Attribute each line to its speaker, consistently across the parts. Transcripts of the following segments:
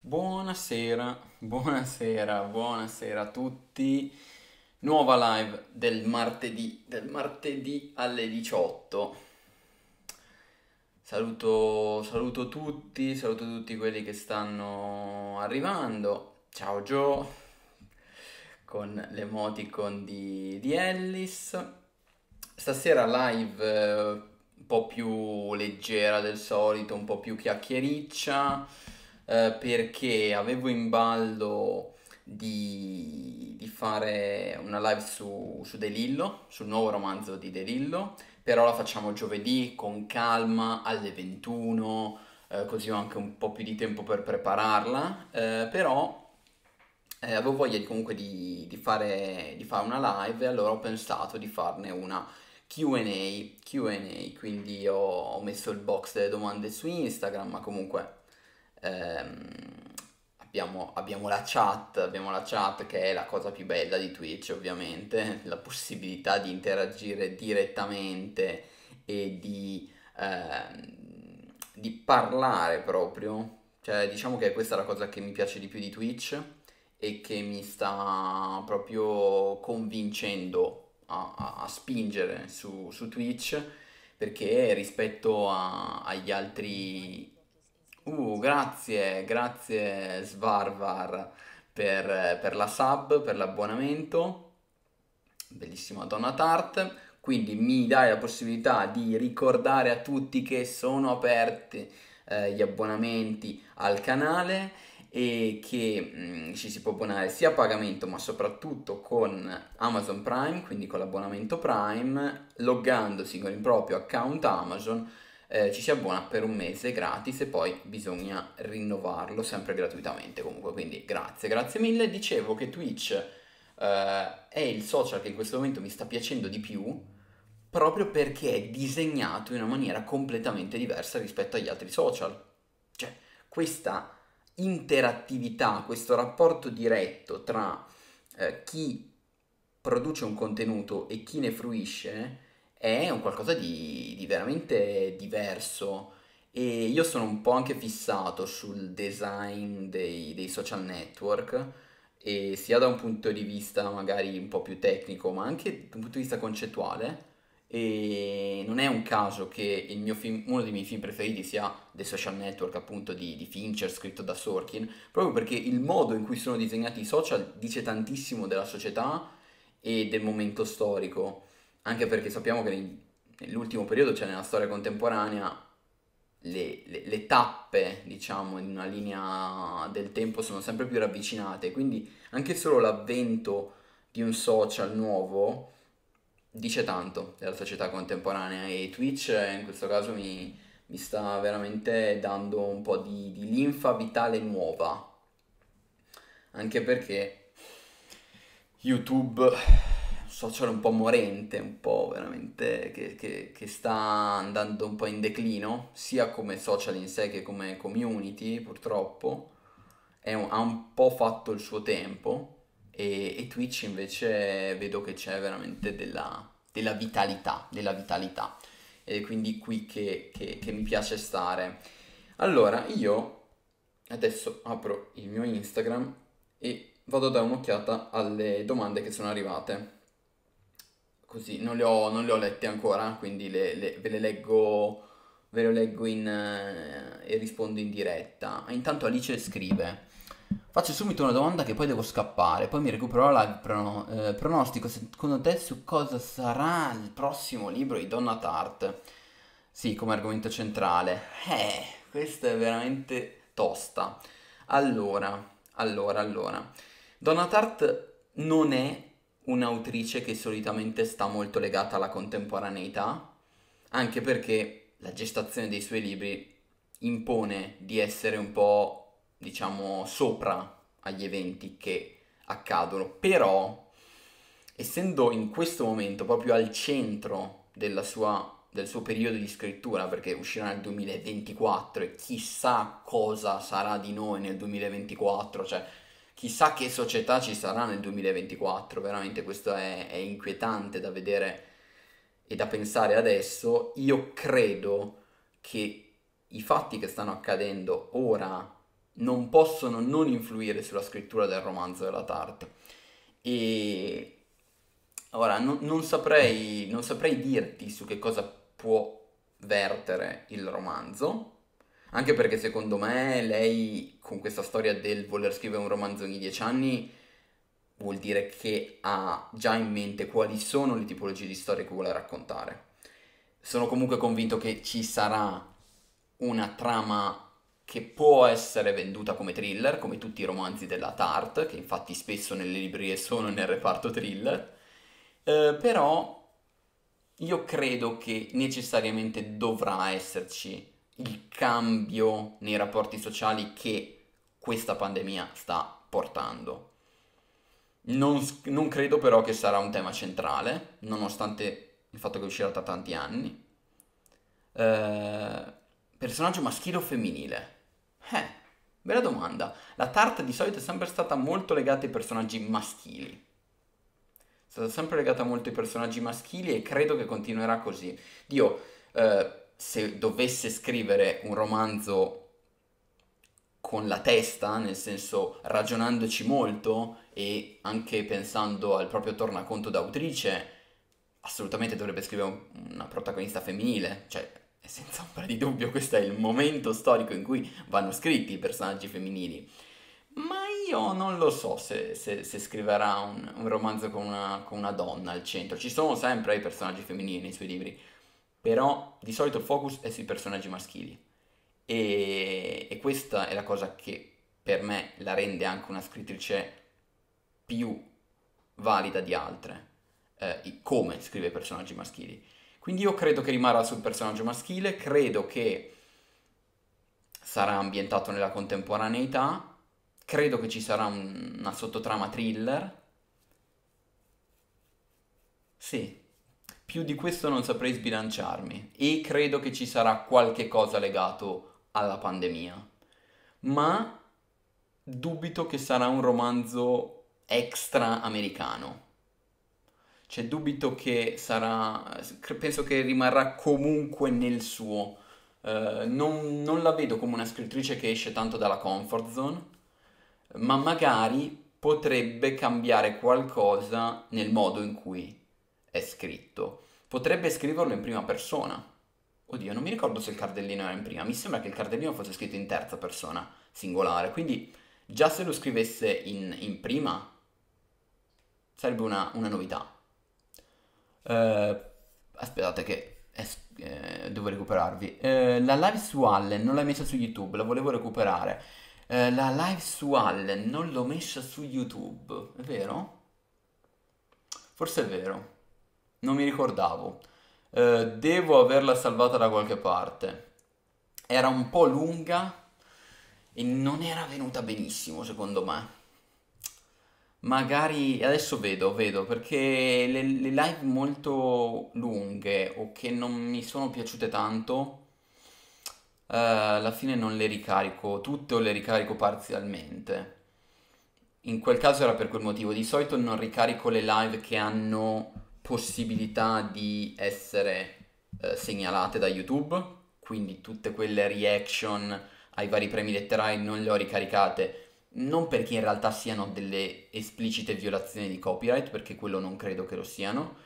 Speaker 1: Buonasera, buonasera a tutti. Nuova live del martedì alle 18. Saluto tutti quelli che stanno arrivando. Ciao Joe, con l'emoticon di Ellis. Stasera live un po' più leggera del solito, un po' più chiacchiericcia, perché avevo in ballo di fare una live su De Lillo, sul nuovo romanzo di De Lillo, però la facciamo giovedì con calma alle 21, così ho anche un po' più di tempo per prepararla, però avevo voglia comunque di fare una live e allora ho pensato di farne una Q&A, quindi ho messo il box delle domande su Instagram, ma comunque ehm, abbiamo la chat che è la cosa più bella di Twitch, ovviamente, la possibilità di interagire direttamente e di parlare proprio. Cioè, diciamo che questa è la cosa che mi piace di più di Twitch e che mi sta proprio convincendo a spingere su Twitch, perché rispetto agli altri... grazie Svarvar per la sub, per l'abbonamento, bellissima Donna Tart. Quindi mi dai la possibilità di ricordare a tutti che sono aperti gli abbonamenti al canale e che ci si può abbonare sia a pagamento ma soprattutto con Amazon Prime, quindi con l'abbonamento Prime, loggandosi con il proprio account Amazon. Ci si abbona per un mese gratis e poi bisogna rinnovarlo sempre gratuitamente comunque, quindi grazie mille. Dicevo che Twitch è il social che in questo momento mi sta piacendo di più proprio perché è disegnato in una maniera completamente diversa rispetto agli altri social. Cioè, questa interattività, questo rapporto diretto tra chi produce un contenuto e chi ne fruisce è un qualcosa di veramente diverso. E io sono un po' anche fissato sul design dei social network, e sia da un punto di vista magari un po' più tecnico, ma anche da un punto di vista concettuale. E non è un caso che uno dei miei film preferiti sia The Social Network, appunto di Fincher, scritto da Sorkin, proprio perché il modo in cui sono disegnati i social dice tantissimo della società e del momento storico, anche perché sappiamo che nell'ultimo periodo, cioè nella storia contemporanea, le tappe, diciamo, in una linea del tempo sono sempre più ravvicinate, quindi anche solo l'avvento di un social nuovo dice tanto della società contemporanea, e Twitch in questo caso mi sta veramente dando un po' di linfa vitale nuova, anche perché YouTube, un social un po' morente, un po' veramente che sta andando un po' in declino, sia come social in sé che come community, purtroppo. Ha un po' fatto il suo tempo e Twitch invece vedo che c'è veramente della vitalità. Ed è quindi qui che mi piace stare. Allora, io adesso apro il mio Instagram e vado a dare un'occhiata alle domande che sono arrivate. Così non le ho lette ancora, quindi ve le leggo e rispondo in diretta. Intanto Alice scrive: faccio subito una domanda che poi devo scappare, poi mi recupero la live. Pronostico secondo te su cosa sarà il prossimo libro di Donna Tartt? Sì, come argomento centrale. Questa è veramente tosta. Allora. Donna Tartt non è un'autrice che solitamente sta molto legata alla contemporaneità, anche perché la gestazione dei suoi libri impone di essere un po', diciamo, sopra agli eventi che accadono. Però, essendo in questo momento proprio al centro del suo periodo di scrittura, perché uscirà nel 2024 e chissà cosa sarà di noi nel 2024, cioè chissà che società ci sarà nel 2024, veramente questo è inquietante da vedere e da pensare adesso. Io credo che i fatti che stanno accadendo ora non possono non influire sulla scrittura del romanzo della Tart. E ora non saprei dirti su che cosa può vertere il romanzo, anche perché secondo me lei con questa storia del voler scrivere un romanzo ogni 10 anni vuol dire che ha già in mente quali sono le tipologie di storie che vuole raccontare. Sono comunque convinto che ci sarà una trama che può essere venduta come thriller, come tutti i romanzi della Tart, che infatti spesso nelle librerie sono nel reparto thriller. Però io credo che necessariamente dovrà esserci il cambio nei rapporti sociali che questa pandemia sta portando. Non credo però che sarà un tema centrale, nonostante il fatto che uscirà tra tanti anni. Eh, Personaggio maschile o femminile? Eh, bella domanda. La Tart di solito è sempre stata molto legata ai personaggi maschili. È stata sempre legata molto ai personaggi maschili e credo che continuerà così. Dio, se dovesse scrivere un romanzo con la testa, nel senso ragionandoci molto e anche pensando al proprio tornaconto d'autrice, assolutamente dovrebbe scrivere una protagonista femminile, cioè senza ombra di dubbio questo è il momento storico in cui vanno scritti i personaggi femminili. Ma io non lo so se scriverà un romanzo con una donna al centro. Ci sono sempre i personaggi femminili nei suoi libri, però di solito il focus è sui personaggi maschili. E questa è la cosa che per me la rende anche una scrittrice più valida di altre, come scrive i personaggi maschili. Quindi io credo che rimarrà sul personaggio maschile, credo che sarà ambientato nella contemporaneità, credo che ci sarà una sottotrama thriller. Sì, più di questo non saprei sbilanciarmi e credo che ci sarà qualche cosa legato alla pandemia, ma dubito che sarà un romanzo extra americano. Cioè, dubito che sarà. Penso che rimarrà comunque nel suo. Non la vedo come una scrittrice che esce tanto dalla comfort zone, ma magari potrebbe cambiare qualcosa nel modo in cui è scritto. Potrebbe scriverlo in prima persona. Oddio, non mi ricordo se il cardellino era in prima. Mi sembra che il cardellino fosse scritto in terza persona, singolare. Quindi, già se lo scrivesse in prima, sarebbe una novità. Eh, Aspettate che devo recuperarvi. La live su Allen non l'hai messa su YouTube, la volevo recuperare. La live su Allen non l'ho messa su YouTube, è vero? Forse è vero, non mi ricordavo. Devo averla salvata da qualche parte. Era un po' lunga e non era venuta benissimo, secondo me. Magari adesso vedo perché le live molto lunghe o che non mi sono piaciute tanto, alla fine non le ricarico tutte o le ricarico parzialmente. In quel caso era per quel motivo. Di solito non ricarico le live che hanno possibilità di essere segnalate da YouTube, quindi tutte quelle reaction ai vari premi letterari non le ho ricaricate, non perché in realtà siano delle esplicite violazioni di copyright, perché quello non credo che lo siano,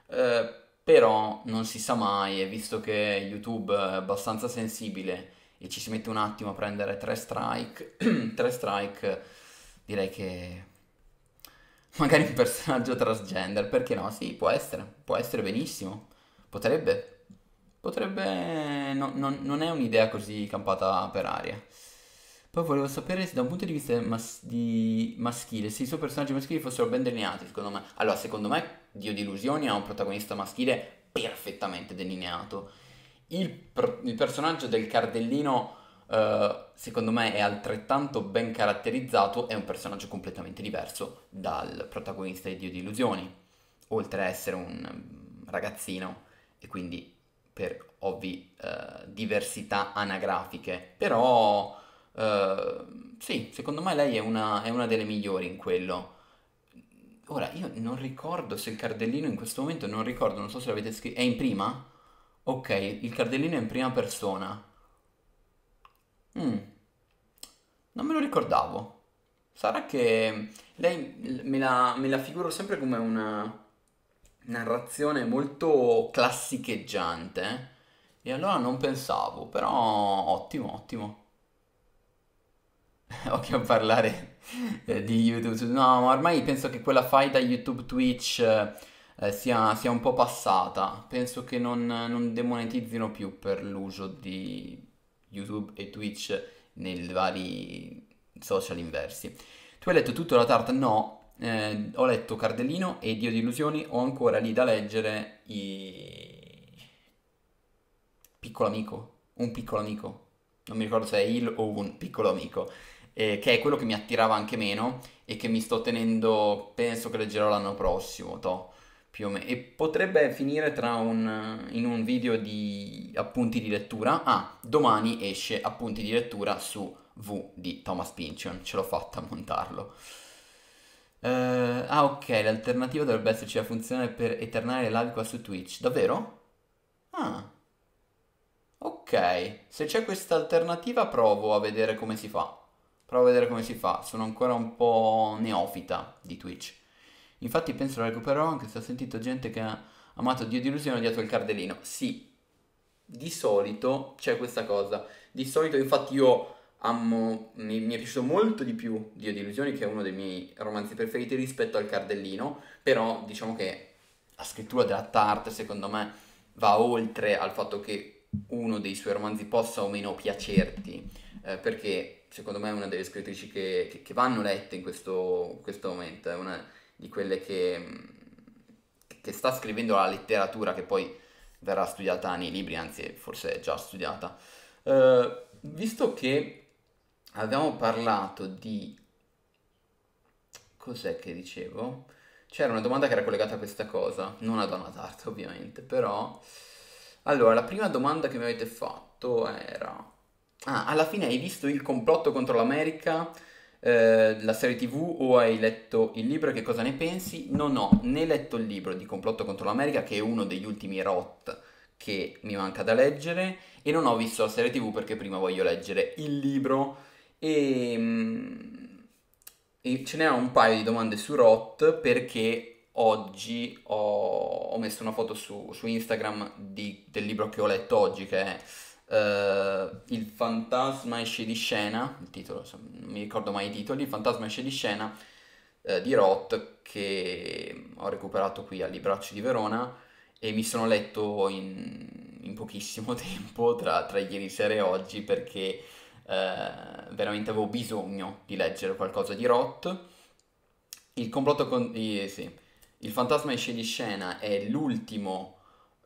Speaker 1: però non si sa mai, e visto che YouTube è abbastanza sensibile e ci si mette un attimo a prendere tre strike, tre strike, direi che magari un personaggio transgender, perché no? Sì, può essere benissimo, potrebbe, non è un'idea così campata per aria. Poi volevo sapere se da un punto di vista maschile, se i suoi personaggi maschili fossero ben delineati, secondo me. Allora, secondo me, Dio di Illusioni ha un protagonista maschile perfettamente delineato. Il personaggio del cardellino, secondo me, è altrettanto ben caratterizzato, è un personaggio completamente diverso dal protagonista di Dio di Illusioni, oltre a essere un ragazzino e quindi per ovvi diversità anagrafiche. Però, sì, secondo me lei è una delle migliori in quello. Ora, io non ricordo se il cardellino in questo momento, non ricordo, non so se l'avete scritto. È in prima? Ok, il cardellino è in prima persona. Mm, Non me lo ricordavo. Sarà che lei me la figuro sempre come una narrazione molto classicheggiante, e allora non pensavo, però ottimo, ottimo. Occhio a parlare di YouTube. No, ma ormai penso che quella faida YouTube-Twitch sia un po' passata. Penso che non demonetizzino più per l'uso di YouTube e Twitch nei vari social inversi. Tu hai letto tutto la tarta? No, ho letto Cardellino e Dio di illusioni, ho ancora lì da leggere Piccolo amico, un piccolo amico, non mi ricordo se è il o un piccolo amico, che è quello che mi attirava anche meno e che mi sto tenendo, penso che leggerò l'anno prossimo, più o meno. E potrebbe finire in un video di appunti di lettura. Ah, domani esce appunti di lettura su V di Thomas Pynchon, ce l'ho fatta a montarlo. Ok, l'alternativa dovrebbe esserci la funzione per eternare le live qua su Twitch. Davvero? Ah, ok. Se c'è questa alternativa provo a vedere come si fa. Provo a vedere come si fa. Sono ancora un po' neofita di Twitch. Infatti penso lo recupererò anche se ho sentito gente che ha amato Dio di illusione e odiato il cardellino. Sì, di solito c'è questa cosa. Di solito, infatti, io amo. Mi è piaciuto molto di più Dio di illusioni, che è uno dei miei romanzi preferiti rispetto al Cardellino. Però diciamo che la scrittura della Tarte, secondo me, va oltre al fatto che uno dei suoi romanzi possa o meno piacerti. Perché secondo me è una delle scrittrici che vanno lette in questo momento. È una di quelle che sta scrivendo la letteratura che poi verrà studiata nei libri, anzi forse è già studiata. Visto che abbiamo parlato di... Cos'è che dicevo? C'era una domanda che era collegata a questa cosa, non a Donna Tartt ovviamente, però... Allora, la prima domanda che mi avete fatto era... Ah, alla fine hai visto Il complotto contro l'America, la serie TV, o hai letto il libro e che cosa ne pensi? Non ho né letto il libro di Complotto contro l'America, che è uno degli ultimi ROT che mi manca da leggere, e non ho visto la serie TV perché prima voglio leggere il libro e, e ce n'erano un paio di domande su ROT perché oggi ho messo una foto su Instagram del libro che ho letto oggi, che è Il fantasma esce di scena, il titolo, non mi ricordo mai i titoli, Il fantasma esce di scena di Roth, che ho recuperato qui al Libraccio di Verona e mi sono letto in pochissimo tempo, tra ieri sera e oggi, perché veramente avevo bisogno di leggere qualcosa di Roth. Il complotto sì. Il fantasma esce di scena è l'ultimo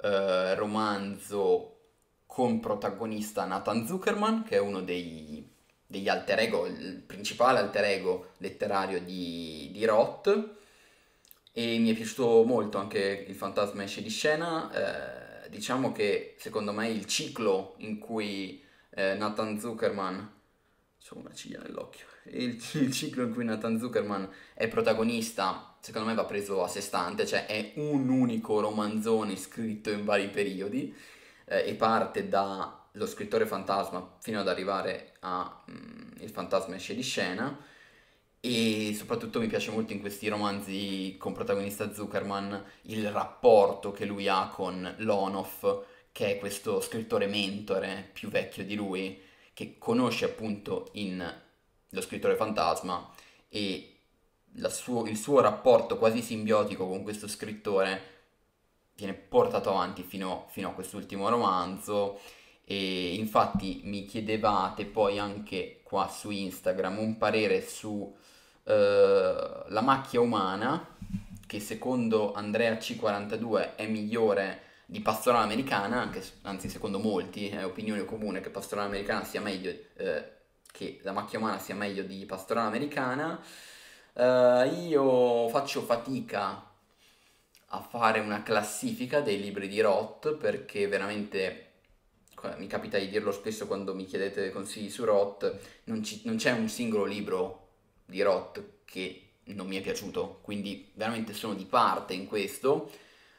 Speaker 1: romanzo con protagonista Nathan Zuckerman, che è uno degli alter ego, il principale alter ego letterario di Roth. E mi è piaciuto molto anche Il fantasma esce di scena. Diciamo che secondo me il ciclo in cui Nathan Zuckerman, c'ho una ciglia nell'occhio, il ciclo in cui Nathan Zuckerman è protagonista, secondo me va preso a sé stante, cioè è un unico romanzone scritto in vari periodi, e parte dallo scrittore fantasma fino ad arrivare a Il fantasma esce di scena. E soprattutto mi piace molto in questi romanzi con protagonista Zuckerman il rapporto che lui ha con Lonoff, che è questo scrittore mentore più vecchio di lui, che conosce appunto lo scrittore fantasma, e il suo rapporto quasi simbiotico con questo scrittore viene portato avanti fino a quest'ultimo romanzo. E infatti mi chiedevate poi anche qua su Instagram un parere su La macchia umana, che secondo Andrea C42 è migliore di Pastorale Americana, anzi secondo molti è opinione comune che Pastorale Americana sia meglio, che La macchia umana sia meglio di Pastorale Americana. Io faccio fatica a fare una classifica dei libri di Roth perché veramente mi capita di dirlo spesso quando mi chiedete consigli su Roth, non c'è un singolo libro di Roth che non mi è piaciuto, quindi veramente sono di parte in questo.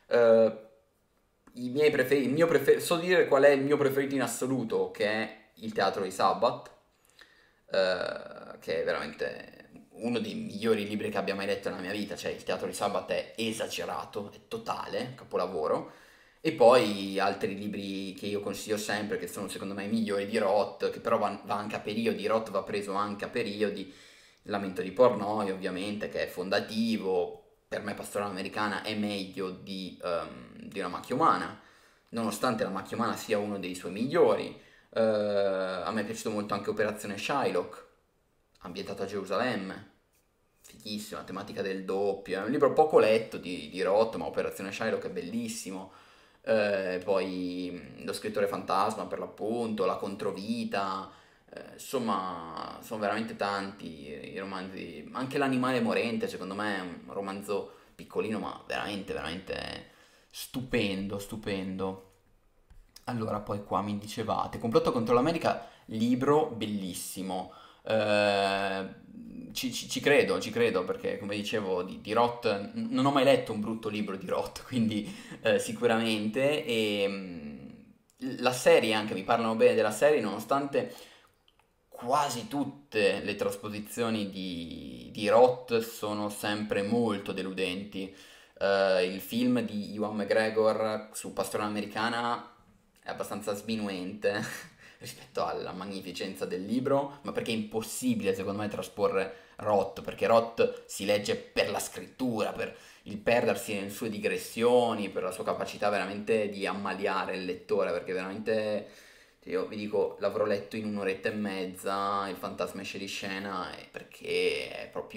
Speaker 1: I miei preferiti, so dire qual è il mio preferito in assoluto, che è Il teatro di Sabbath. che è veramente uno dei migliori libri che abbia mai letto nella mia vita, cioè Il Teatro di Sabato è esagerato, è totale, capolavoro. E poi altri libri che io consiglio sempre, che sono secondo me i migliori di Roth, che però va anche a periodi, Roth va preso anche a periodi, Il Lamento di Portnoy ovviamente, che è fondativo, per me Pastorale Americana è meglio di Una macchia umana, nonostante La macchia umana sia uno dei suoi migliori. A me è piaciuto molto anche Operazione Shylock, ambientato a Gerusalemme, fighissima, tematica del doppio, è un libro poco letto di Roth, ma Operazione Shylock è bellissimo. Poi Lo scrittore fantasma per l'appunto, La controvita, insomma sono veramente tanti i romanzi, anche L'animale morente secondo me è un romanzo piccolino ma veramente veramente stupendo, stupendo. Allora, poi qua mi dicevate, Complotto contro l'America, libro bellissimo. Eh, ci credo, perché come dicevo di Roth, non ho mai letto un brutto libro di Roth, quindi sicuramente. E la serie anche, mi parlano bene della serie, nonostante quasi tutte le trasposizioni di Roth sono sempre molto deludenti. Il film di Ewan McGregor su Pastrana Americana è abbastanza sminuente rispetto alla magnificenza del libro, ma perché è impossibile secondo me trasporre Roth, perché Roth si legge per la scrittura, per il perdersi nelle sue digressioni, per la sua capacità veramente di ammaliare il lettore, perché veramente, cioè, io vi dico, l'avrò letto in un'oretta e mezza, il fantasma esce di scena, perché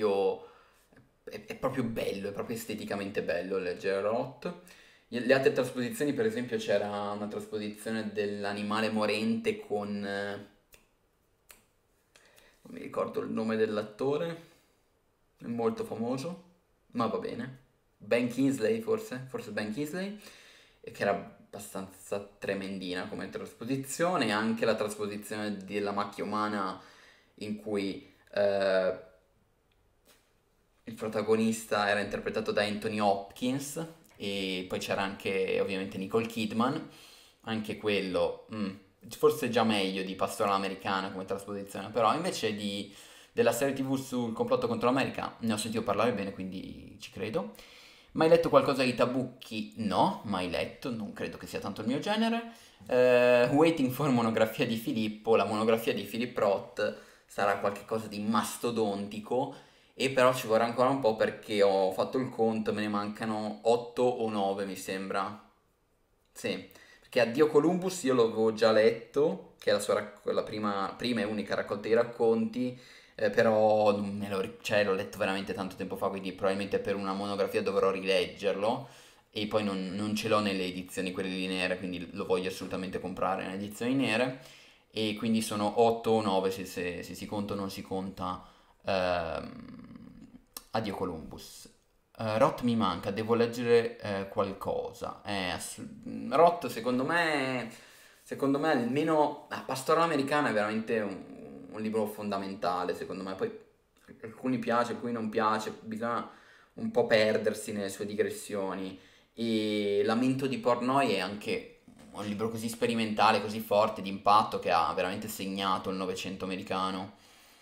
Speaker 1: è proprio bello, è proprio esteticamente bello leggere Roth. Le altre trasposizioni, per esempio, c'era una trasposizione dell'animale morente con... non mi ricordo il nome dell'attore, è molto famoso, ma va bene. Ben Kingsley, forse Ben Kingsley, e che era abbastanza tremendina come trasposizione, e anche la trasposizione della macchia umana in cui il protagonista era interpretato da Anthony Hopkins e poi c'era anche ovviamente Nicole Kidman, anche quello forse già meglio di Pastorale Americana come trasposizione, però invece della serie TV sul complotto contro l'America ne ho sentito parlare bene, quindi ci credo. Mai letto qualcosa di Tabucchi? No, mai letto, non credo che sia tanto il mio genere. Waiting for monografia di Filippo, la monografia di Philip Roth sarà qualcosa di mastodontico e però ci vorrà ancora un po' perché ho fatto il conto, me ne mancano 8 o 9 mi sembra. Sì, perché Addio Columbus io l'avevo già letto, che è la prima e unica raccolta di racconti, però non me lo cioè, l'ho letto veramente tanto tempo fa, quindi probabilmente per una monografia dovrò rileggerlo e poi non ce l'ho nelle edizioni quelle lì nere, quindi lo voglio assolutamente comprare nelle edizioni nere e quindi sono 8 o 9 se si conta o non si conta Addio Columbus. Roth mi manca, devo leggere qualcosa. Roth secondo me almeno Pastorale Americana è veramente un libro fondamentale, secondo me. Poi alcuni piace, alcuni non piace, bisogna un po' perdersi nelle sue digressioni. E Lamento di Portnoy è anche un libro così sperimentale, così forte, di impatto, che ha veramente segnato il Novecento americano.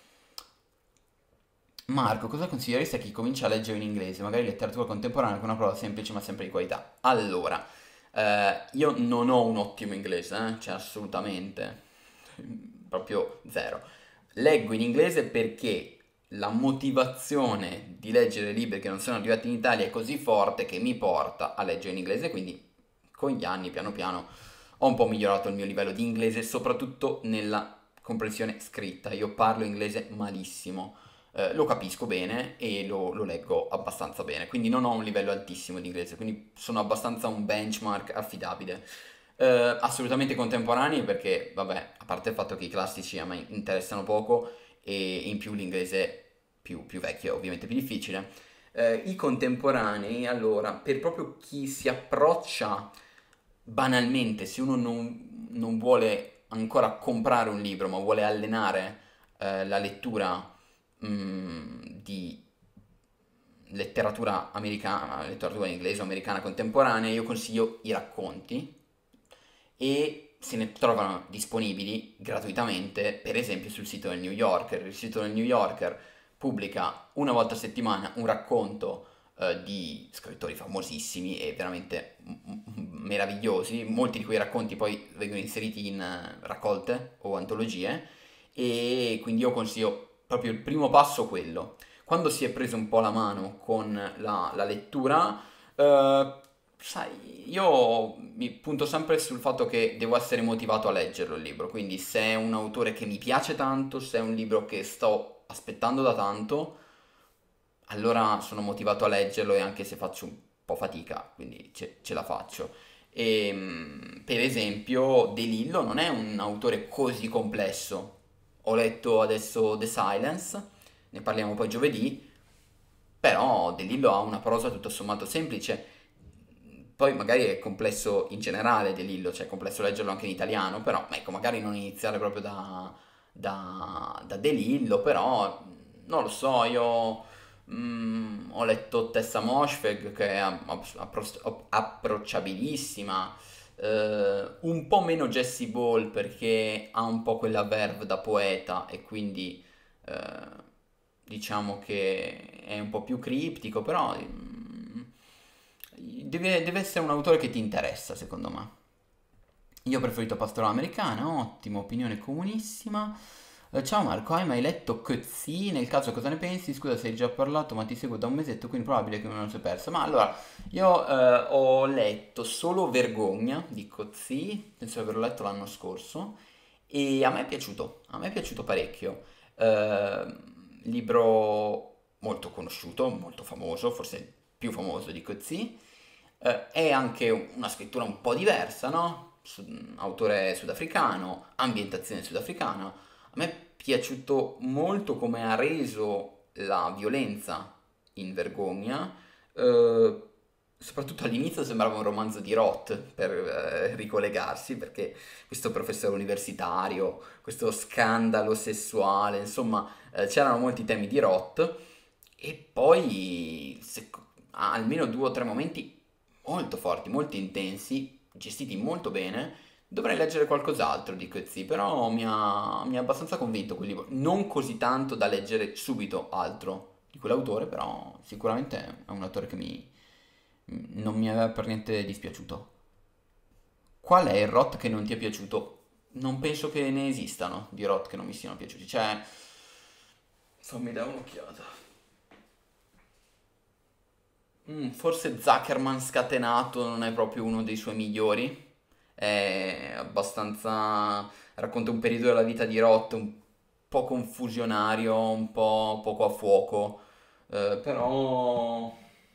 Speaker 1: Marco, cosa consiglieresti a chi comincia a leggere in inglese, magari letteratura contemporanea con una prova semplice ma sempre di qualità? Allora, io non ho un ottimo inglese, cioè assolutamente, proprio zero. Leggo in inglese perché la motivazione di leggere libri che non sono arrivati in Italia è così forte che mi porta a leggere in inglese, quindi con gli anni, piano piano, ho un po' migliorato il mio livello di inglese, soprattutto nella comprensione scritta. Io parlo inglese malissimo, lo capisco bene e lo leggo abbastanza bene, quindi non ho un livello altissimo di inglese, quindi sono abbastanza un benchmark affidabile. Assolutamente contemporanei perché, vabbè, a parte il fatto che i classici a me interessano poco e in più l'inglese più vecchio è ovviamente più difficile. I contemporanei, allora, per proprio chi si approccia banalmente, se uno non vuole ancora comprare un libro, ma vuole allenare la lettura di letteratura letteratura inglese o americana contemporanea, io consiglio i racconti e se ne trovano disponibili gratuitamente, per esempio sul sito del New Yorker. Il sito del New Yorker pubblica una volta a settimana un racconto di scrittori famosissimi e veramente meravigliosi. Molti di quei racconti poi vengono inseriti in raccolte o antologie, e quindi io consiglio proprio il primo passo quello. Quando si è preso un po' la mano con la lettura, sai, io mi punto sempre sul fatto che devo essere motivato a leggerlo il libro, quindi se è un autore che mi piace tanto, se è un libro che sto aspettando da tanto, allora sono motivato a leggerlo, e anche se faccio un po' fatica, quindi ce la faccio. Per esempio, De Lillo non è un autore così complesso. Ho letto adesso The Silence, ne parliamo poi giovedì, però De Lillo ha una prosa tutto sommato semplice. Poi magari è complesso in generale De Lillo, cioè è complesso leggerlo anche in italiano, però ecco, magari non iniziare proprio da De Lillo, però non lo so, io ho letto Tessa Moshfegh che è approcciabilissima, un po' meno Jessie Ball perché ha un po' quella verve da poeta e quindi diciamo che è un po' più criptico, però deve essere un autore che ti interessa, secondo me. Io ho preferito Pastorale Americana, ottimo, opinione comunissima. Ciao Marco, hai mai letto Coetzee? Nel caso cosa ne pensi? Scusa se hai già parlato, ma ti seguo da un mesetto, quindi probabile che me lo sia perso. Ma allora, io ho letto solo Vergogna di Coetzee, penso di averlo letto l'anno scorso, e a me è piaciuto parecchio. Libro molto conosciuto, molto famoso, forse più famoso di Coetzee. È anche una scrittura un po' diversa, no? Autore sudafricano, ambientazione sudafricana. A me è piaciuto molto come ha reso la violenza in Vergogna. eh, Soprattutto all'inizio sembrava un romanzo di Roth per ricollegarsi, perché questo professore universitario, questo scandalo sessuale, insomma, c'erano molti temi di Roth, e poi ha almeno due o tre momenti molto forti, molto intensi, gestiti molto bene. Dovrei leggere qualcos'altro di Coetzee, però mi ha abbastanza convinto quel libro. Non così tanto da leggere subito altro di quell'autore, però sicuramente è un autore che non mi aveva per niente dispiaciuto. Qual è il Roth che non ti è piaciuto? Non penso che ne esistano di Roth che non mi siano piaciuti. Cioè, fammi dare un'occhiata. Forse Zuckerman scatenato non è proprio uno dei suoi migliori. È abbastanza. Racconta un periodo della vita di Roth un po' confusionario, un po' poco a fuoco. Però.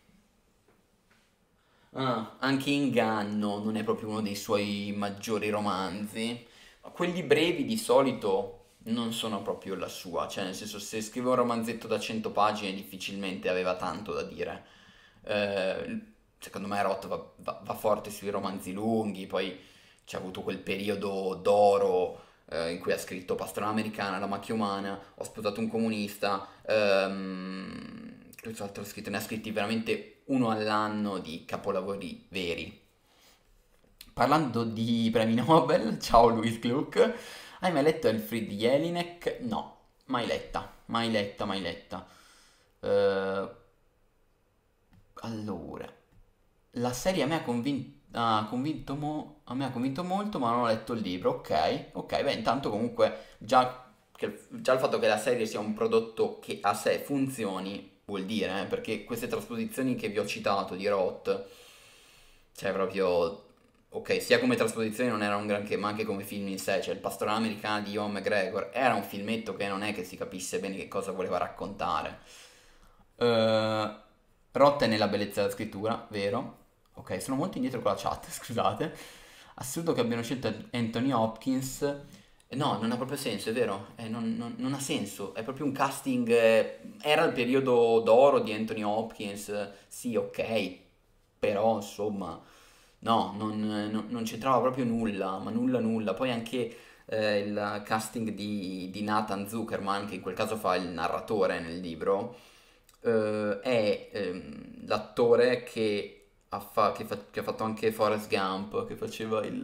Speaker 1: Anche Inganno non è proprio uno dei suoi maggiori romanzi. Ma quelli brevi di solito non sono proprio la sua, cioè nel senso se scrive un romanzetto da 100 pagine difficilmente aveva tanto da dire. Secondo me Roth va forte sui romanzi lunghi, poi c'è avuto quel periodo d'oro in cui ha scritto Pastrana Americana, La macchia umana, Ho sposato un comunista, cos'altro ha scritto? Ne ha scritti veramente uno all'anno di capolavori veri. Parlando di premi Nobel, ciao Louis Gluck, hai mai letto Elfriede Jelinek? No, mai letta, mai letta, mai letta. Eh, allora, la serie a me ha convinto molto, ma non ho letto il libro. Ok, ok, beh, intanto comunque già il fatto che la serie sia un prodotto che a sé funzioni vuol dire, perché queste trasposizioni che vi ho citato di Roth, cioè proprio, ok, sia come trasposizione non era un granché, ma anche come film in sé, cioè Il pastore americano di Ewan McGregor era un filmetto che non è che si capisse bene che cosa voleva raccontare. Eh, Rotta è nella bellezza della scrittura, vero? Ok, sono molto indietro con la chat, scusate. Assurdo che abbiano scelto Anthony Hopkins. No, non ha proprio senso, è vero? Non ha senso, è proprio un casting. Era il periodo d'oro di Anthony Hopkins, sì, ok, però insomma, no, non c'entrava proprio nulla, ma nulla nulla. Poi anche il casting di Nathan Zuckerman, che in quel caso fa il narratore nel libro, è l'attore che ha fatto anche Forrest Gump, che faceva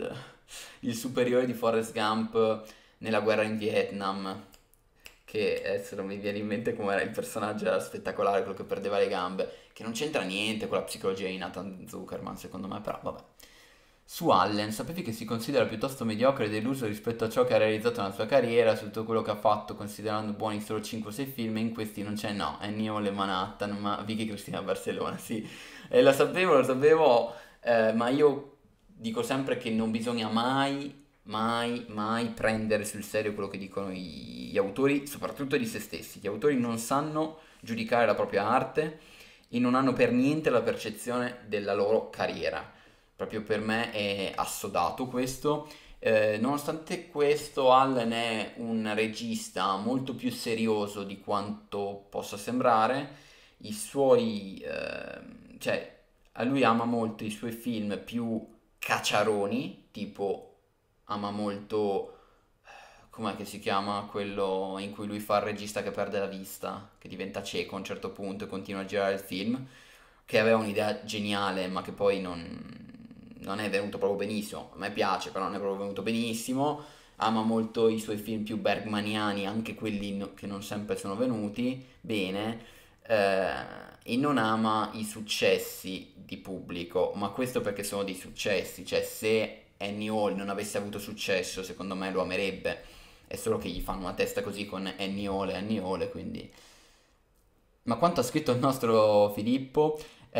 Speaker 1: il superiore di Forrest Gump nella guerra in Vietnam, che adesso non mi viene in mente come era il personaggio, era spettacolare, quello che perdeva le gambe, che non c'entra niente con la psicologia di Nathan Zuckerman, secondo me, però vabbè. Su Allen, sapevi che si considera piuttosto mediocre e deluso rispetto a ciò che ha realizzato nella sua carriera, su tutto quello che ha fatto, considerando buoni solo 5-6 film, e in questi non c'è no, Ennio Le Manhattan, ma Vicky Cristina Barcellona, sì. Lo sapevo, ma io dico sempre che non bisogna mai prendere sul serio quello che dicono gli autori, soprattutto di se stessi. Gli autori non sanno giudicare la propria arte e non hanno per niente la percezione della loro carriera. Proprio per me è assodato questo. Nonostante questo, Allen è un regista molto più serioso di quanto possa sembrare. I suoi, cioè, a lui ama molto i suoi film più cacciaroni, tipo ama molto, com'è che si chiama quello in cui lui fa il regista che perde la vista, che diventa cieco a un certo punto e continua a girare il film, che aveva un'idea geniale, ma che poi non è venuto proprio benissimo. A me piace, però non è proprio venuto benissimo. Ama molto i suoi film più bergmaniani, anche quelli che non sempre sono venuti bene, e non ama i successi di pubblico, ma questo perché sono dei successi, cioè se Annie Hall non avesse avuto successo, secondo me lo amerebbe, è solo che gli fanno una testa così con Annie Hall, e quindi... Ma quanto ha scritto il nostro Filippo?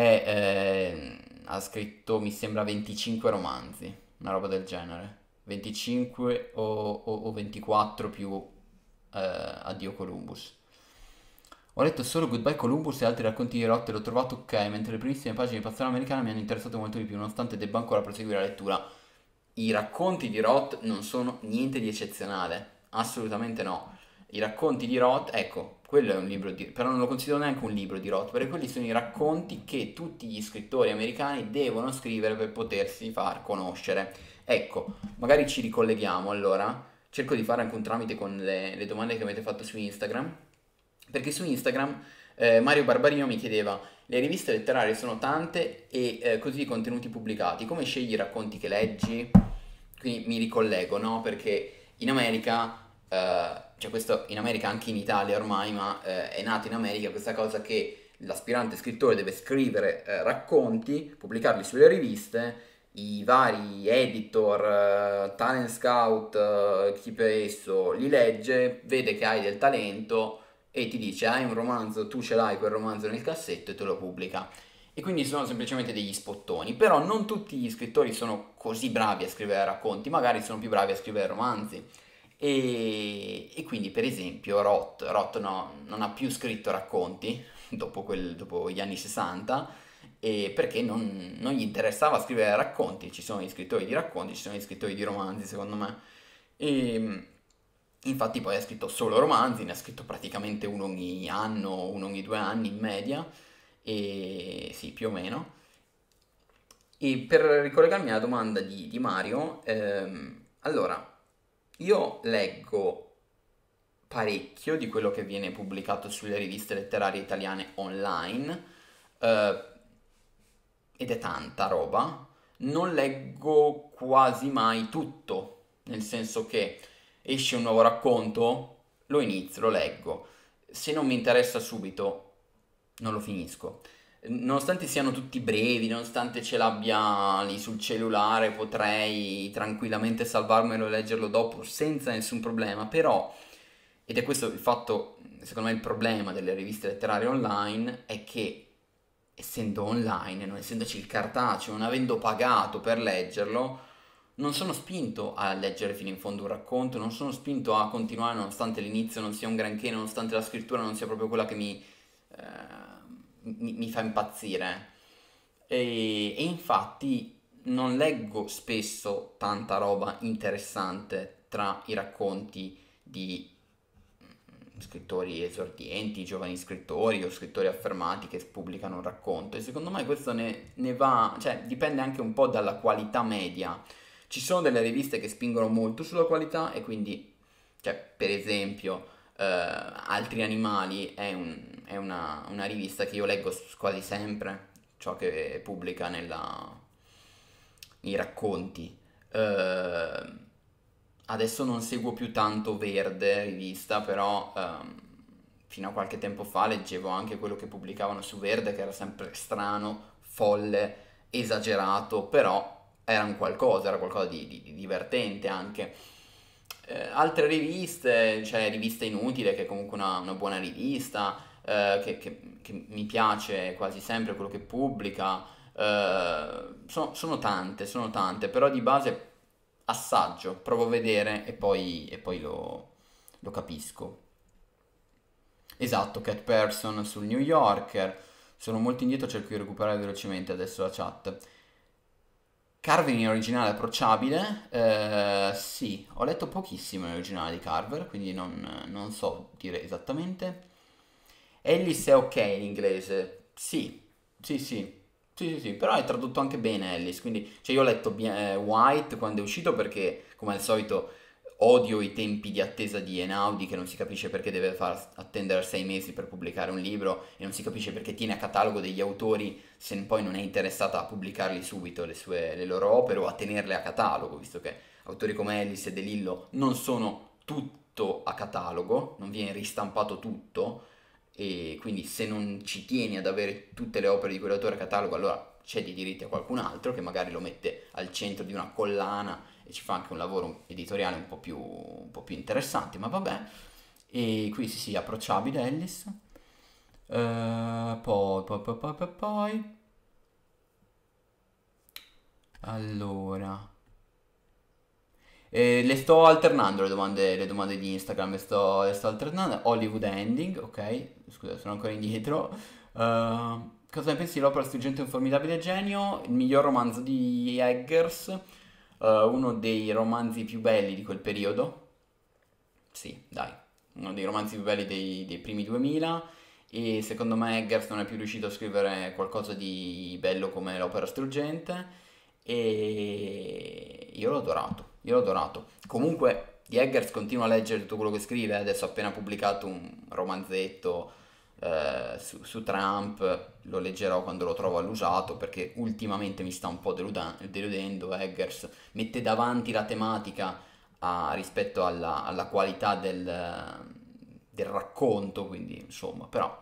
Speaker 1: Ha scritto, mi sembra, 25 romanzi, una roba del genere. 25 o 24 più Addio Columbus. Ho letto solo Goodbye Columbus e altri racconti di Roth e l'ho trovato ok, mentre le primissime pagine di Passione Americana mi hanno interessato molto di più, nonostante debba ancora proseguire la lettura. I racconti di Roth non sono niente di eccezionale, assolutamente no. I racconti di Roth, ecco, quello è un libro di... però non lo considero neanche un libro di Roth, perché quelli sono i racconti che tutti gli scrittori americani devono scrivere per potersi far conoscere. Ecco, magari ci ricolleghiamo allora, cerco di fare anche un tramite con le domande che avete fatto su Instagram, perché su Instagram Mario Barbarino mi chiedeva, le riviste letterarie sono tante e così i contenuti pubblicati, come scegli i racconti che leggi? Quindi mi ricollego, no? Perché in America, cioè questo in America, anche in Italia ormai, ma è nato in America questa cosa che l'aspirante scrittore deve scrivere racconti, pubblicarli sulle riviste, i vari editor, talent scout, chi per esso li legge, vede che hai del talento e ti dice hai un romanzo, tu ce l'hai quel romanzo nel cassetto e te lo pubblica. E quindi sono semplicemente degli spottoni, però non tutti gli scrittori sono così bravi a scrivere racconti, magari sono più bravi a scrivere romanzi. E quindi per esempio Roth non ha più scritto racconti dopo gli anni 60, perché non gli interessava scrivere racconti, ci sono gli scrittori di racconti, ci sono gli scrittori di romanzi secondo me. E infatti poi ha scritto solo romanzi, ne ha scritto praticamente uno ogni anno, uno ogni 2 anni in media, e sì, più o meno. E per ricollegarmi alla domanda di Mario, allora, io leggo parecchio di quello che viene pubblicato sulle riviste letterarie italiane online, eh, ed è tanta roba. Non leggo quasi mai tutto, nel senso che esce un nuovo racconto, lo inizio, lo leggo. Se non mi interessa subito, non lo finisco. Nonostante siano tutti brevi, nonostante ce l'abbia lì sul cellulare, potrei tranquillamente salvarmelo e leggerlo dopo senza nessun problema, però, ed è questo il fatto, secondo me il problema delle riviste letterarie online, è che essendo online, non essendoci il cartaceo, non avendo pagato per leggerlo, non sono spinto a leggere fino in fondo un racconto, non sono spinto a continuare nonostante l'inizio non sia un granché, nonostante la scrittura non sia proprio quella che mi fa impazzire. E infatti non leggo spesso tanta roba interessante tra i racconti di scrittori esordienti, giovani scrittori o scrittori affermati che pubblicano un racconto, e secondo me questo ne va, cioè dipende anche un po' dalla qualità media. Ci sono delle riviste che spingono molto sulla qualità e quindi, cioè, per esempio, Altri Animali è una rivista che io leggo quasi sempre, ciò che pubblica nei racconti. Eh, Adesso non seguo più tanto Verde, rivista, però fino a qualche tempo fa leggevo anche quello che pubblicavano su Verde, che era sempre strano, folle, esagerato, però era un qualcosa, era qualcosa di divertente anche. Altre riviste, cioè Rivista Inutile, che è comunque una buona rivista, che mi piace quasi sempre quello che pubblica. Sono tante, però di base assaggio, provo a vedere e poi lo capisco. Esatto, Cat Person sul New Yorker. Sono molto indietro, cerco di recuperare velocemente adesso la chat. Carver in originale approcciabile? Sì, ho letto pochissimo in originale di Carver, quindi non so dire esattamente. Alice è ok in inglese? Sì, sì, sì. Sì, sì, sì, però è tradotto anche bene Alice, quindi cioè io ho letto White quando è uscito perché come al solito odio i tempi di attesa di Einaudi che non si capisce perché deve far attendere 6 mesi per pubblicare un libro e non si capisce perché tiene a catalogo degli autori se poi non è interessata a pubblicarli subito le loro opere o a tenerle a catalogo, visto che autori come Ellis e De Lillo non sono tutto a catalogo, non viene ristampato tutto e quindi se non ci tieni ad avere tutte le opere di quell'autore a catalogo allora cedi i diritti a qualcun altro che magari lo mette al centro di una collana e ci fa anche un lavoro editoriale un po' più interessante, ma vabbè. E qui sì, sì, approcciabile Ellis. Poi. Allora. Le sto alternando le domande di Instagram, le sto alternando. Hollywood Ending, ok. Scusa, sono ancora indietro. Cosa ne pensi dell'opera Struggente e un formidabile genio? Il miglior romanzo di Eggers, uno dei romanzi più belli di quel periodo. Sì, dai, uno dei romanzi più belli dei primi 2000 e secondo me Eggers non è più riuscito a scrivere qualcosa di bello come l'opera struggente e io l'ho adorato. Comunque di Eggers continuo a leggere tutto quello che scrive, adesso ha appena pubblicato un romanzetto su Trump, lo leggerò quando lo trovo all'usato perché ultimamente mi sta un po' deludendo Eggers, mette davanti la tematica rispetto alla qualità del racconto, quindi insomma, però.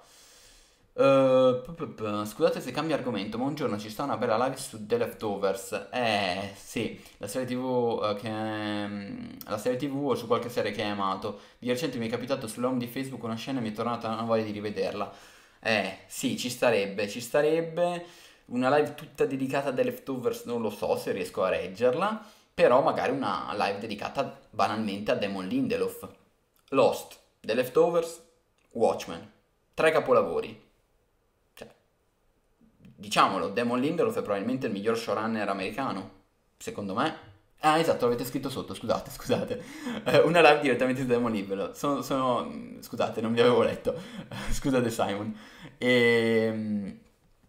Speaker 1: Scusate se cambio argomento, ma un giorno ci sta una bella live su The Leftovers. Sì, la serie TV la serie TV o su qualche serie che hai amato. Di recente mi è capitato sull'home di Facebook una scena e mi è tornata una voglia di rivederla. Sì, ci starebbe. Una live tutta dedicata a The Leftovers, non lo so se riesco a reggerla. Però magari una live dedicata banalmente a Damon Lindelof. Lost, The Leftovers, Watchmen. Tre capolavori. Cioè, diciamolo, Damon Lindelof è probabilmente il miglior showrunner americano. Secondo me. Ah, esatto, l'avete scritto sotto, scusate, scusate. Una live direttamente da Damon Lindelof. Scusate, non vi avevo letto. Scusate Simon. E...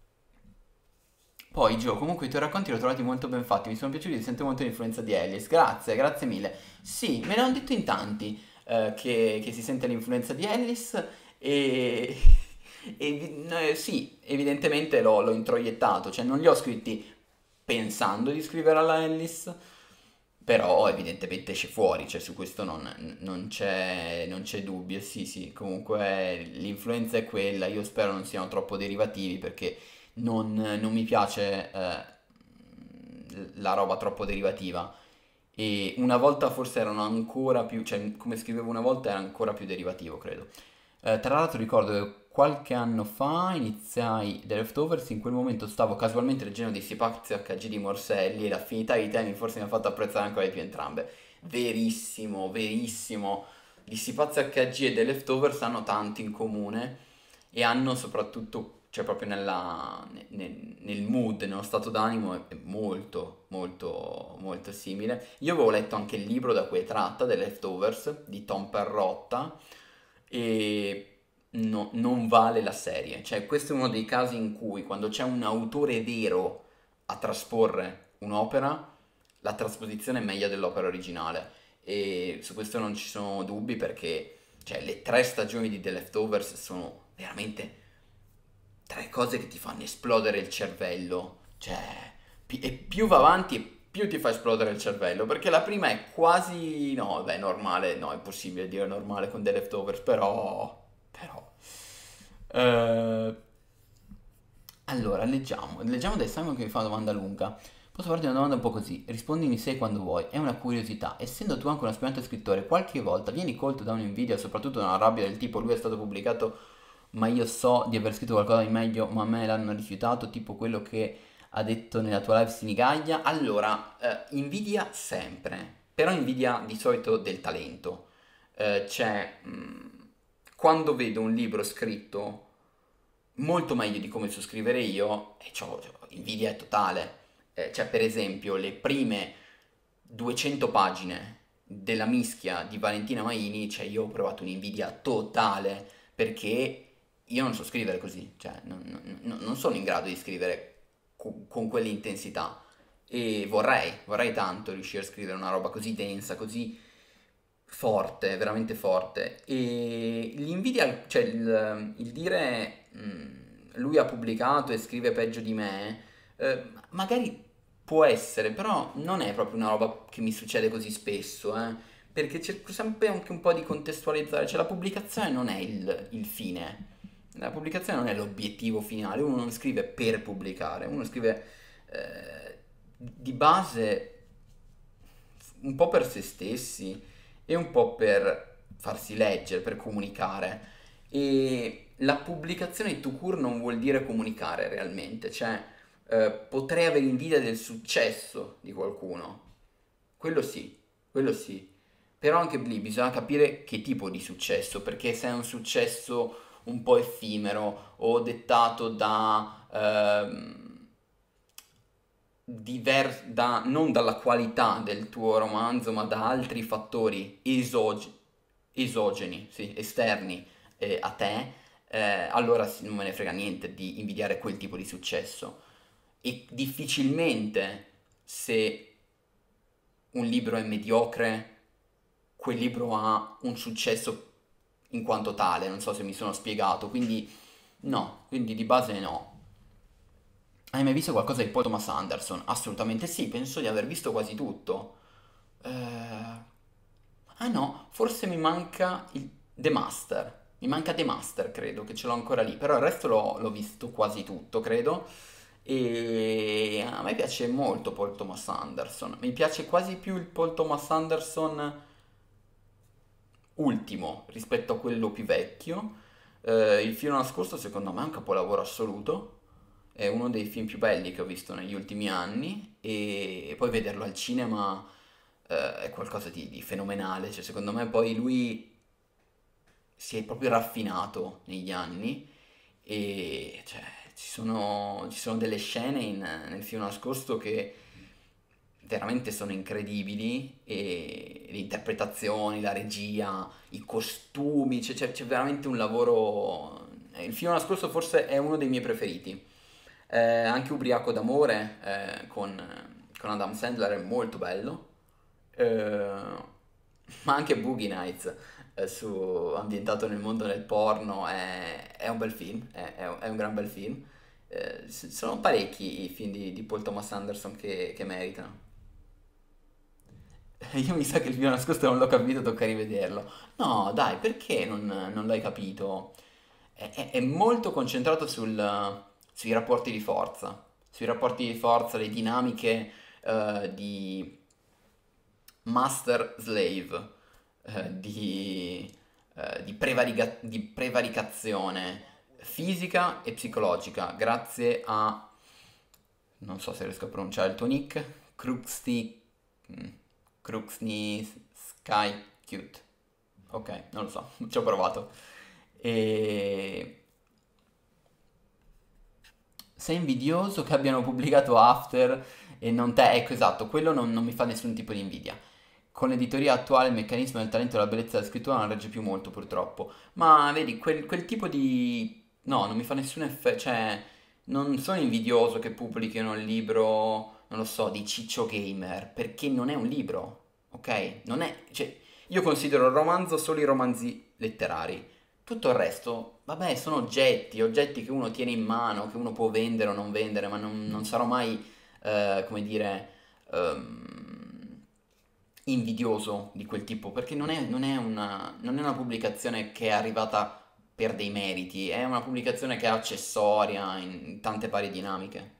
Speaker 1: Poi, Gio, comunque i tuoi racconti li ho trovati molto ben fatti, mi sono piaciuti, sento molto l'influenza di Ellis. Grazie, grazie mille. Sì, me ne hanno detto in tanti che si sente l'influenza di Ellis e, sì, evidentemente l'ho introiettato, cioè non li ho scritti pensando di scrivere alla Ellis, però evidentemente esce fuori, cioè su questo non c'è dubbio. Sì, sì, comunque l'influenza è quella, io spero non siano troppo derivativi perché non mi piace la roba troppo derivativa. E una volta forse erano ancora più, cioè come scrivevo una volta era ancora più derivativo, credo. Tra l'altro ricordo che qualche anno fa iniziai The Leftovers, in quel momento stavo casualmente leggendo dei Sipazzi HG di Morselli e l'affinità di temi forse mi ha fatto apprezzare ancora di più entrambe. Verissimo, verissimo. Di Sipazzi HG e The Leftovers hanno tanto in comune e hanno soprattutto, cioè proprio nel mood, nello stato d'animo è molto, molto, molto simile. Io avevo letto anche il libro da cui è tratta, The Leftovers, di Tom Perrotta, e non vale la serie. Cioè, questo è uno dei casi in cui quando c'è un autore vero a trasporre un'opera, la trasposizione è meglio dell'opera originale. E su questo non ci sono dubbi perché cioè, le 3 stagioni di The Leftovers sono veramente 3 cose che ti fanno esplodere il cervello. Cioè, e più va avanti più ti fa esplodere il cervello, perché la prima è quasi, no, beh, normale, no, è impossibile dire normale con The Leftovers, però, eh, allora, leggiamo da Simon che mi fa una domanda lunga. Posso farti una domanda un po' così? Rispondimi se e quando vuoi. È una curiosità. Essendo tu anche un aspirante scrittore, qualche volta vieni colto da un'invidia, soprattutto da una rabbia del tipo lui è stato pubblicato, ma io so di aver scritto qualcosa di meglio, ma a me l'hanno rifiutato, tipo quello che ha detto nella tua live Sinigaglia? Allora, invidia sempre, però invidia di solito del talento. Quando vedo un libro scritto molto meglio di come so scrivere io, e c'ho invidia totale. Per esempio, le prime 200 pagine della mischia di Valentina Maini, cioè io ho provato un'invidia totale, perché io non so scrivere così, cioè non sono in grado di scrivere con quell'intensità. E vorrei tanto riuscire a scrivere una roba così densa, così forte, veramente forte. E l'invidia, cioè il dire lui ha pubblicato e scrive peggio di me, magari può essere, però non è proprio una roba che mi succede così spesso, perché cerco sempre anche un po' di contestualizzare, cioè la pubblicazione non è il fine, la pubblicazione non è l'obiettivo finale, uno non scrive per pubblicare, uno scrive di base un po' per se stessi e un po' per farsi leggere, per comunicare. E la pubblicazione to cure non vuol dire comunicare realmente, cioè potrei avere invidia del successo di qualcuno, sì, quello sì. Però anche lì bisogna capire che tipo di successo, perché se è un successo un po' effimero o dettato non dalla qualità del tuo romanzo, ma da altri fattori esogeni, sì, esterni a te, allora non me ne frega niente di invidiare quel tipo di successo. E difficilmente se un libro è mediocre, quel libro ha un successo in quanto tale, non so se mi sono spiegato, quindi no, quindi di base no. Hai mai visto qualcosa di Paul Thomas Anderson? Assolutamente sì, penso di aver visto quasi tutto. Ah no, forse mi manca The Master. Mi manca The Master, credo, che ce l'ho ancora lì. Però il resto l'ho visto quasi tutto, credo. E a me piace molto Paul Thomas Anderson. Mi piace quasi più il Paul Thomas Anderson ultimo rispetto a quello più vecchio. Il filo nascosto secondo me è un capolavoro assoluto. È uno dei film più belli che ho visto negli ultimi anni e poi vederlo al cinema è qualcosa di fenomenale. Cioè, secondo me poi lui si è proprio raffinato negli anni e cioè, ci sono delle scene nel film nascosto che veramente sono incredibili e le interpretazioni, la regia, i costumi, c'è veramente un lavoro. Il film nascosto forse è uno dei miei preferiti. Anche Ubriaco d'amore con Adam Sandler è molto bello. Ma anche Boogie Nights ambientato nel mondo del porno è un bel film, è un gran bel film. Sono parecchi i film di Paul Thomas Anderson che meritano. Io mi sa che il video nascosto non l'ho capito, tocca rivederlo. No, dai, perché non l'hai capito? È molto concentrato sui rapporti di forza, le dinamiche di master-slave, di prevaricazione fisica e psicologica, grazie a, non so se riesco a pronunciare il tuo nick, mm, Cruxni Sky Cute. Ok, non lo so, ci ho provato. E sei invidioso che abbiano pubblicato After e non te? Ecco, esatto, quello non mi fa nessun tipo di invidia. Con l'editoria attuale il meccanismo del talento e della bellezza della scrittura non regge più molto, purtroppo. Ma vedi, quel tipo di... No, non mi fa nessun effetto, cioè... Non sono invidioso che pubblichino il libro, non lo so, di Ciccio Gamer, perché non è un libro, ok? Non è... Cioè, io considero il romanzo solo i romanzi letterari. Tutto il resto, vabbè, sono oggetti che uno tiene in mano, che uno può vendere o non vendere, ma non sarò mai, come dire, invidioso di quel tipo, perché non è una pubblicazione che è arrivata per dei meriti, è una pubblicazione che è accessoria in tante varie dinamiche.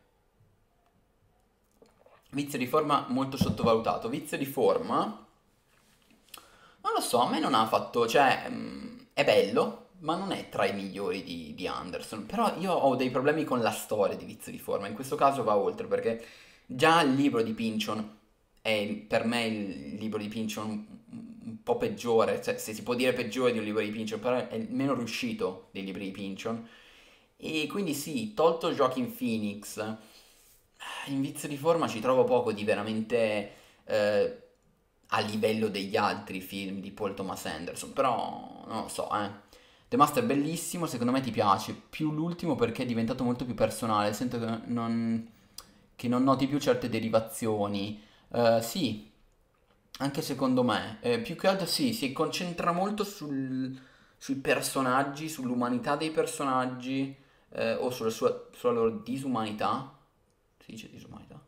Speaker 1: Vizio di forma molto sottovalutato. Vizio di forma, non lo so, a me non ha fatto, cioè, è bello, ma non è tra i migliori di Anderson. Però io ho dei problemi con la storia di Vizio di forma, in questo caso va oltre, perché già il libro di Pynchon è per me il libro di Pynchon un po' peggiore, cioè, se si può dire peggiore di un libro di Pynchon, però è il meno riuscito dei libri di Pynchon. E quindi sì, tolto Joaquin Phoenix, in Vizio di forma ci trovo poco di veramente a livello degli altri film di Paul Thomas Anderson, però non lo so, eh. The Master è bellissimo, secondo me ti piace, più l'ultimo perché è diventato molto più personale, sento che non noti più certe derivazioni. Sì, anche secondo me, più che altro sì, si concentra molto sui personaggi, sull'umanità dei personaggi, o sulla loro disumanità. Si dice disumanità?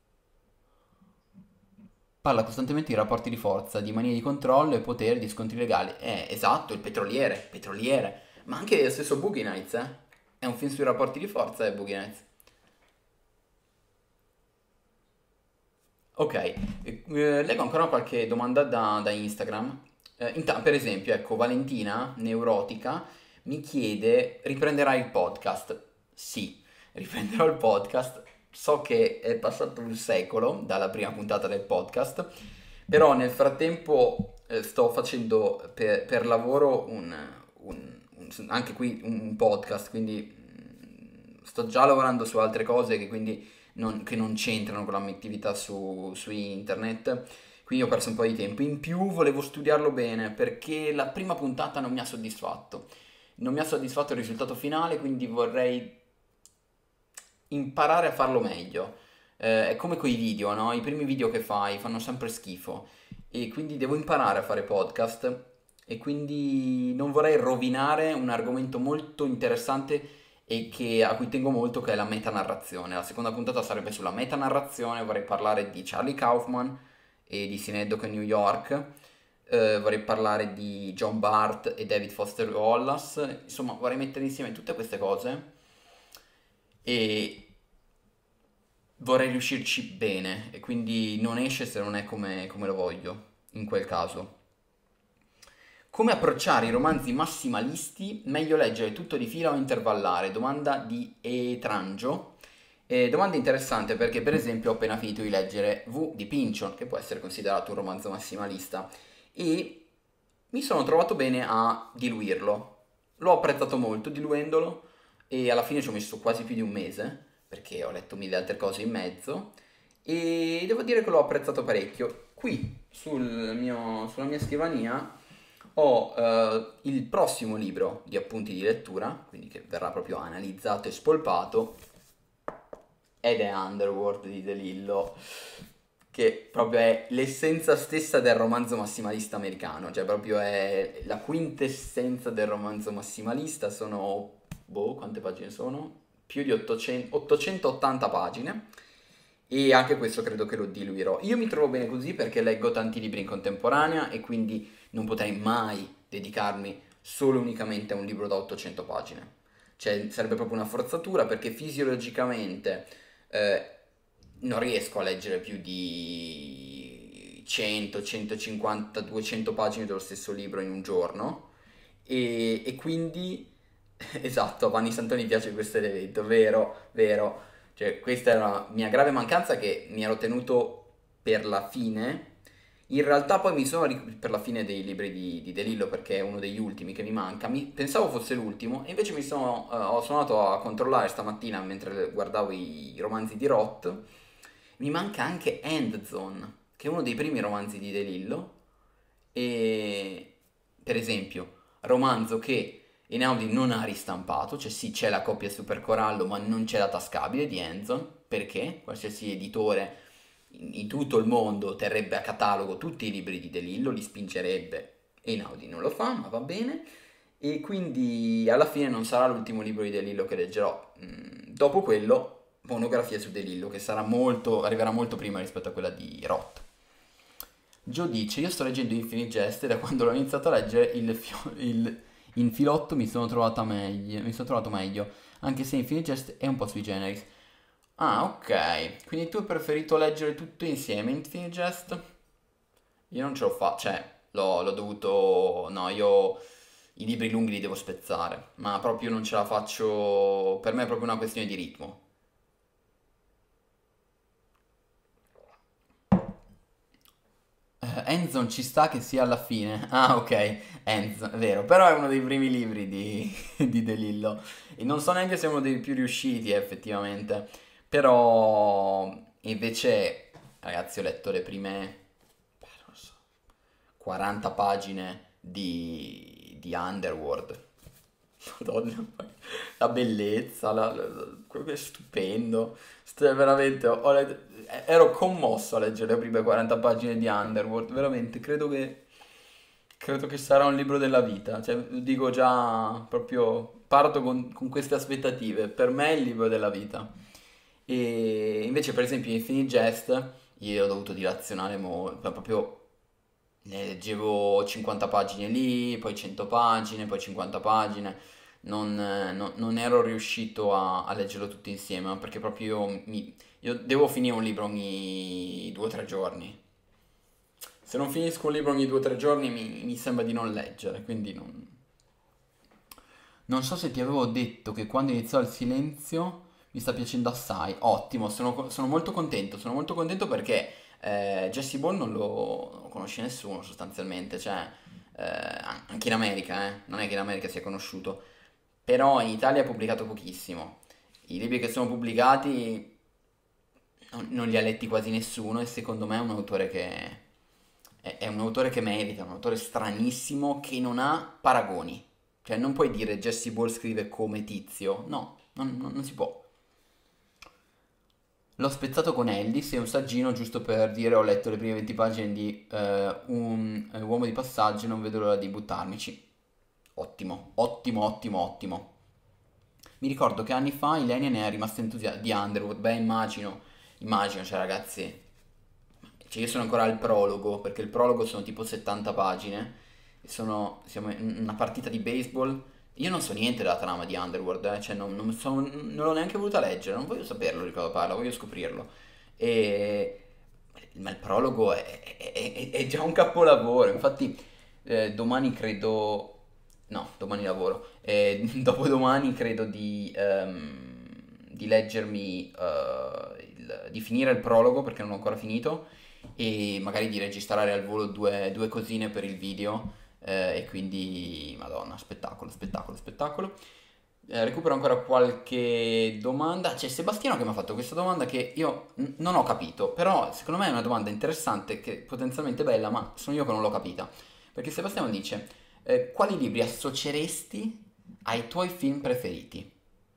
Speaker 1: Parla costantemente di rapporti di forza, di manie di controllo e potere, di scontri legali. Esatto, il petroliere. Ma anche lo stesso Boogie Nights, eh? È un film sui rapporti di forza, Boogie Nights. Ok, leggo ancora qualche domanda da Instagram. Per esempio, ecco, Valentina, neurotica, mi chiede, riprenderai il podcast? Sì, riprenderò il podcast. So che è passato un secolo dalla prima puntata del podcast, però nel frattempo sto facendo per lavoro anche qui un podcast, quindi sto già lavorando su altre cose che non c'entrano con la mia attività su internet. Quindi ho perso un po' di tempo. In più volevo studiarlo bene perché la prima puntata non mi ha soddisfatto. Non mi ha soddisfatto il risultato finale, quindi vorrei imparare a farlo meglio. È come con i video, no? I primi video che fai fanno sempre schifo e quindi devo imparare a fare podcast e quindi non vorrei rovinare un argomento molto interessante e a cui tengo molto, che è la metanarrazione. La seconda puntata sarebbe sulla metanarrazione, vorrei parlare di Charlie Kaufman e di Synecdoche a New York. Vorrei parlare di John Bart e David Foster Wallace, insomma vorrei mettere insieme tutte queste cose e vorrei riuscirci bene e quindi non esce se non è come lo voglio in quel caso. Come approcciare i romanzi massimalisti? Meglio leggere tutto di fila o intervallare? Domanda di Etrangio. Domanda interessante perché per esempio ho appena finito di leggere V di Pynchon, che può essere considerato un romanzo massimalista, e mi sono trovato bene a diluirlo. L'ho apprezzato molto diluendolo e alla fine ci ho messo quasi più di un mese perché ho letto mille altre cose in mezzo e devo dire che l'ho apprezzato parecchio. Qui sulla mia scrivania ho il prossimo libro di appunti di lettura, quindi che verrà proprio analizzato e spolpato, ed è Underworld di De Lillo, che proprio è l'essenza stessa del romanzo massimalista americano, cioè proprio è la quintessenza del romanzo massimalista. Sono, boh, quante pagine sono? Più di 880 pagine. E anche questo credo che lo diluirò. Io mi trovo bene così perché leggo tanti libri in contemporanea e quindi non potrei mai dedicarmi solo unicamente a un libro da 800 pagine. Cioè sarebbe proprio una forzatura perché fisiologicamente eh, non riesco a leggere più di 100, 150, 200 pagine dello stesso libro in un giorno e quindi, esatto, a Vanni Santoni piace questo elemento, vero, vero. Cioè, questa è una mia grave mancanza che mi ero tenuto per la fine. In realtà poi per la fine dei libri di De Lillo perché è uno degli ultimi che mi manca. Pensavo fosse l'ultimo e invece sono andato a controllare stamattina mentre guardavo i romanzi di Roth. Mi manca anche Endzone, che è uno dei primi romanzi di De Lillo. E per esempio, romanzo che Einaudi non ha ristampato, cioè sì c'è la coppia Super Corallo ma non c'è la tascabile di Endzone, perché qualsiasi editore in tutto il mondo terrebbe a catalogo tutti i libri di De Lillo, li spingerebbe, Einaudi non lo fa, ma va bene, e quindi alla fine non sarà l'ultimo libro di De Lillo che leggerò. Dopo quello monografia su De Lillo, che arriverà molto prima rispetto a quella di Roth. Joe dice, io sto leggendo Infinite Jest e da quando l'ho iniziato a leggere in filotto mi sono trovato meglio, anche se Infinite Jest è un po' sui generis. Ah, ok, quindi tu hai preferito leggere tutto insieme Infinite Jest? Io non ce l'ho fatta, cioè, l'ho dovuto... No, io i libri lunghi li devo spezzare, ma proprio non ce la faccio... Per me è proprio una questione di ritmo. Endzone ci sta che sia alla fine. Ah, ok, Endzone, è vero, però è uno dei primi libri di, di De Lillo. E non so neanche se è uno dei più riusciti, effettivamente. Però, invece, ragazzi, ho letto le prime, non so, 40 pagine di Underworld. Madonna, la bellezza, quello che è stupendo. Veramente, ero commosso a leggere le prime 40 pagine di Underworld. Veramente, credo che sarà un libro della vita. Cioè, dico già, proprio, parto con queste aspettative. Per me è il libro della vita. E invece, per esempio, in Infinite Jest, io ho dovuto dilazionare molto, proprio ne leggevo 50 pagine lì, poi 100 pagine, poi 50 pagine. Non ero riuscito a leggerlo tutto insieme, ma perché proprio io devo finire un libro ogni 2 o 3 giorni. Se non finisco un libro ogni 2 o 3 giorni mi sembra di non leggere, quindi non... Non so se ti avevo detto che quando iniziò il silenzio mi sta piacendo assai. Ottimo, sono molto contento perché Jesse Ball non lo conosce nessuno sostanzialmente, cioè anche in America, non è che in America sia conosciuto, però in Italia ha pubblicato pochissimo. I libri che sono pubblicati non li ha letti quasi nessuno e secondo me è un autore è un autore che merita, un autore stranissimo che non ha paragoni. Cioè non puoi dire Jesse Ball scrive come Tizio, no, non si può. L'ho spezzato con Ellis, è un saggino giusto per dire ho letto le prime 20 pagine di un uomo di passaggio e non vedo l'ora di buttarmici. Ottimo, ottimo, ottimo, ottimo. Mi ricordo che anni fa Ilenia ne è rimasta entusiasta di Underwood, beh immagino, cioè ragazzi, cioè io sono ancora al prologo, perché il prologo sono tipo 70 pagine, siamo in una partita di baseball, io non so niente della trama di Underworld, cioè non l'ho neanche voluta leggere, non voglio saperlo di cosa parla, voglio scoprirlo. E... Ma il prologo è già un capolavoro, infatti domani credo... No, domani lavoro. Dopodomani credo di leggermi, di finire il prologo perché non ho ancora finito e magari di registrare al volo due cosine per il video. E quindi, Madonna, spettacolo, spettacolo, spettacolo. Recupero ancora qualche domanda. C'è Sebastiano che mi ha fatto questa domanda che io non ho capito, però secondo me è una domanda interessante, che potenzialmente bella, ma sono io che non l'ho capita. Perché Sebastiano dice, quali libri associeresti ai tuoi film preferiti?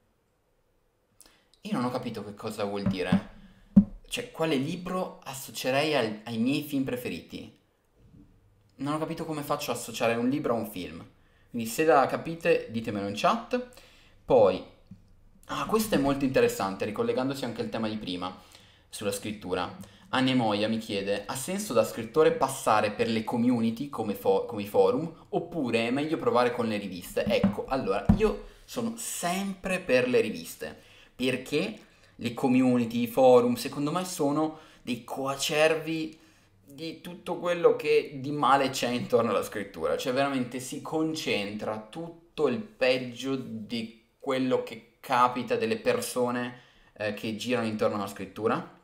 Speaker 1: Io non ho capito che cosa vuol dire. Cioè, quale libro associerei ai miei film preferiti? Non ho capito come faccio a associare un libro a un film. Quindi se la capite ditemelo in chat. Poi, questo è molto interessante, ricollegandosi anche al tema di prima, sulla scrittura. Anemoia mi chiede, ha senso da scrittore passare per le community come i forum, oppure è meglio provare con le riviste? Ecco, allora, io sono sempre per le riviste, perché le community, i forum, secondo me sono dei coacervi di tutto quello che di male c'è intorno alla scrittura, cioè veramente si concentra tutto il peggio di quello che capita delle persone che girano intorno alla scrittura.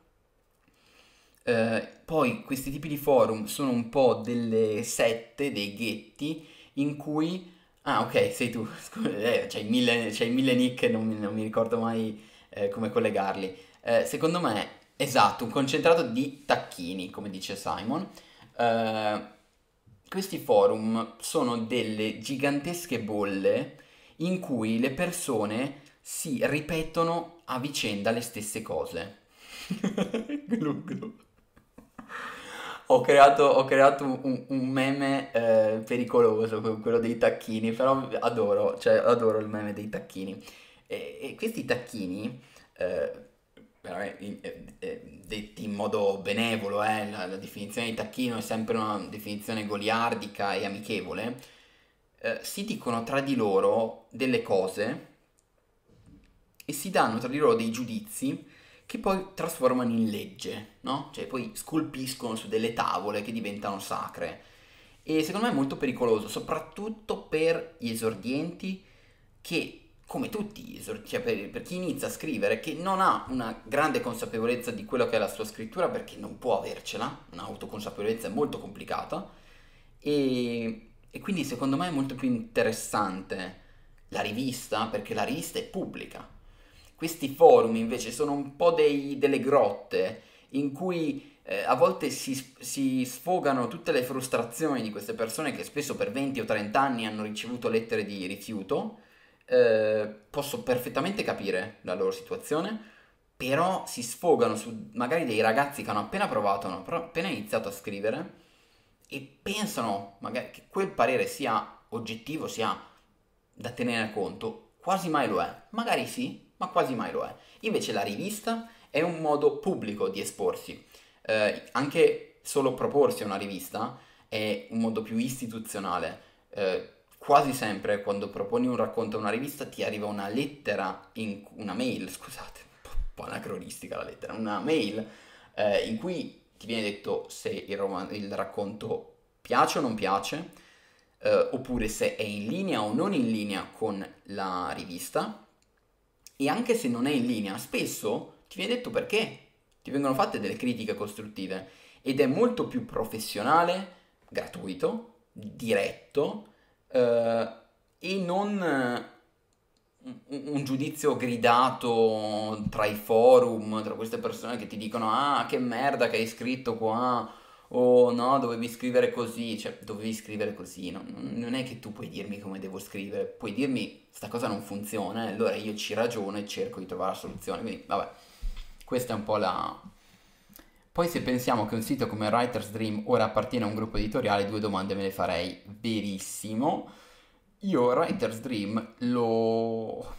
Speaker 1: Poi questi tipi di forum sono un po' delle sette, dei ghetti in cui... Ah, ok, sei tu, scusa, c'hai mille nick e non mi ricordo mai come collegarli. Secondo me, esatto, un concentrato di tacchini, come dice Simon. Eh, Questi forum sono delle gigantesche bolle in cui le persone si ripetono a vicenda le stesse cose. Glu glu. Ho creato un meme pericoloso, quello dei tacchini, però adoro, cioè adoro il meme dei tacchini. E questi tacchini, eh, detti in modo benevolo, la definizione di tacchino è sempre una definizione goliardica e amichevole, si dicono tra di loro delle cose e si danno tra di loro dei giudizi che poi trasformano in legge, no? Cioè poi scolpiscono su delle tavole che diventano sacre. E secondo me è molto pericoloso, soprattutto per gli esordienti che, come tutti gli esordienti, cioè per chi inizia a scrivere, che non ha una grande consapevolezza di quello che è la sua scrittura, perché non può avercela, un'autoconsapevolezza è molto complicata, e quindi secondo me è molto più interessante la rivista, perché la rivista è pubblica. Questi forum invece sono un po' delle grotte in cui a volte si sfogano tutte le frustrazioni di queste persone che spesso per 20 o 30 anni hanno ricevuto lettere di rifiuto. Posso perfettamente capire la loro situazione, però si sfogano su magari dei ragazzi che hanno appena provato, hanno appena iniziato a scrivere e pensano magari che quel parere sia oggettivo, sia da tenere conto. Quasi mai lo è. Magari sì, ma quasi mai lo è. Invece la rivista è un modo pubblico di esporsi. Anche solo proporsi a una rivista è un modo più istituzionale. Quasi sempre quando proponi un racconto a una rivista ti arriva una lettera, una mail, scusate, un po' anacronistica la lettera, una mail in cui ti viene detto se il racconto piace o non piace, oppure se è in linea o non in linea con la rivista, e anche se non è in linea, spesso ti viene detto perché, ti vengono fatte delle critiche costruttive ed è molto più professionale, gratuito, diretto e non un giudizio gridato tra i forum, tra queste persone che ti dicono ah che merda che hai scritto qua, o no dovevi scrivere così, cioè dovevi scrivere così, non è che tu puoi dirmi come devo scrivere, puoi dirmi sta cosa non funziona e allora io ci ragiono e cerco di trovare la soluzione, quindi vabbè, questa è un po' la... Poi se pensiamo che un sito come Writer's Dream ora appartiene a un gruppo editoriale, due domande me le farei. Verissimo. Io Writer's Dream lo...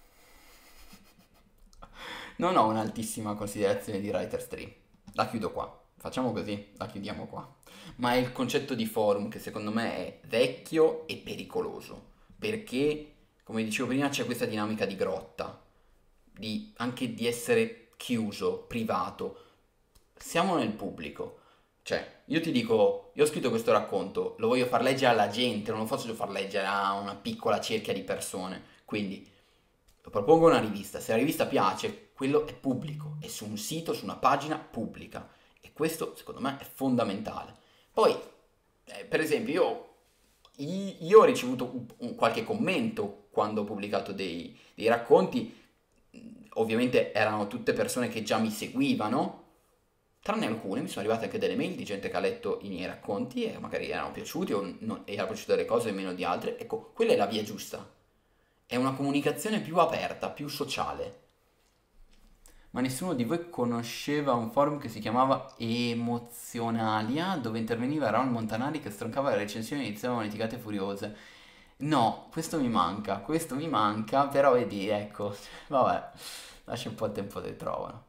Speaker 1: Non ho un'altissima considerazione di Writer's Dream. La chiudo qua. Facciamo così, la chiudiamo qua. Ma è il concetto di forum che secondo me è vecchio e pericoloso. Perché, come dicevo prima, c'è questa dinamica di grotta. Anche di essere chiuso, privato. Siamo nel pubblico. Cioè, io ti dico, io ho scritto questo racconto, lo voglio far leggere alla gente, non lo faccio far leggere a una piccola cerchia di persone. Quindi lo propongo a una rivista, se la rivista piace, quello è pubblico, è su un sito, su una pagina pubblica. E questo, secondo me, è fondamentale. Poi, per esempio, io ho ricevuto qualche commento quando ho pubblicato dei racconti, ovviamente erano tutte persone che già mi seguivano, tranne alcune, mi sono arrivate anche delle mail di gente che ha letto i miei racconti e magari erano piaciuti o era piaciuta delle cose meno di altre. Ecco, quella è la via giusta. È una comunicazione più aperta, più sociale. Ma nessuno di voi conosceva un forum che si chiamava Emozionalia, dove interveniva Raul Montanari che stroncava le recensioni e iniziavano litigate furiose. No, questo mi manca, però vedi, ecco, vabbè, lascia un po' il tempo che trovano.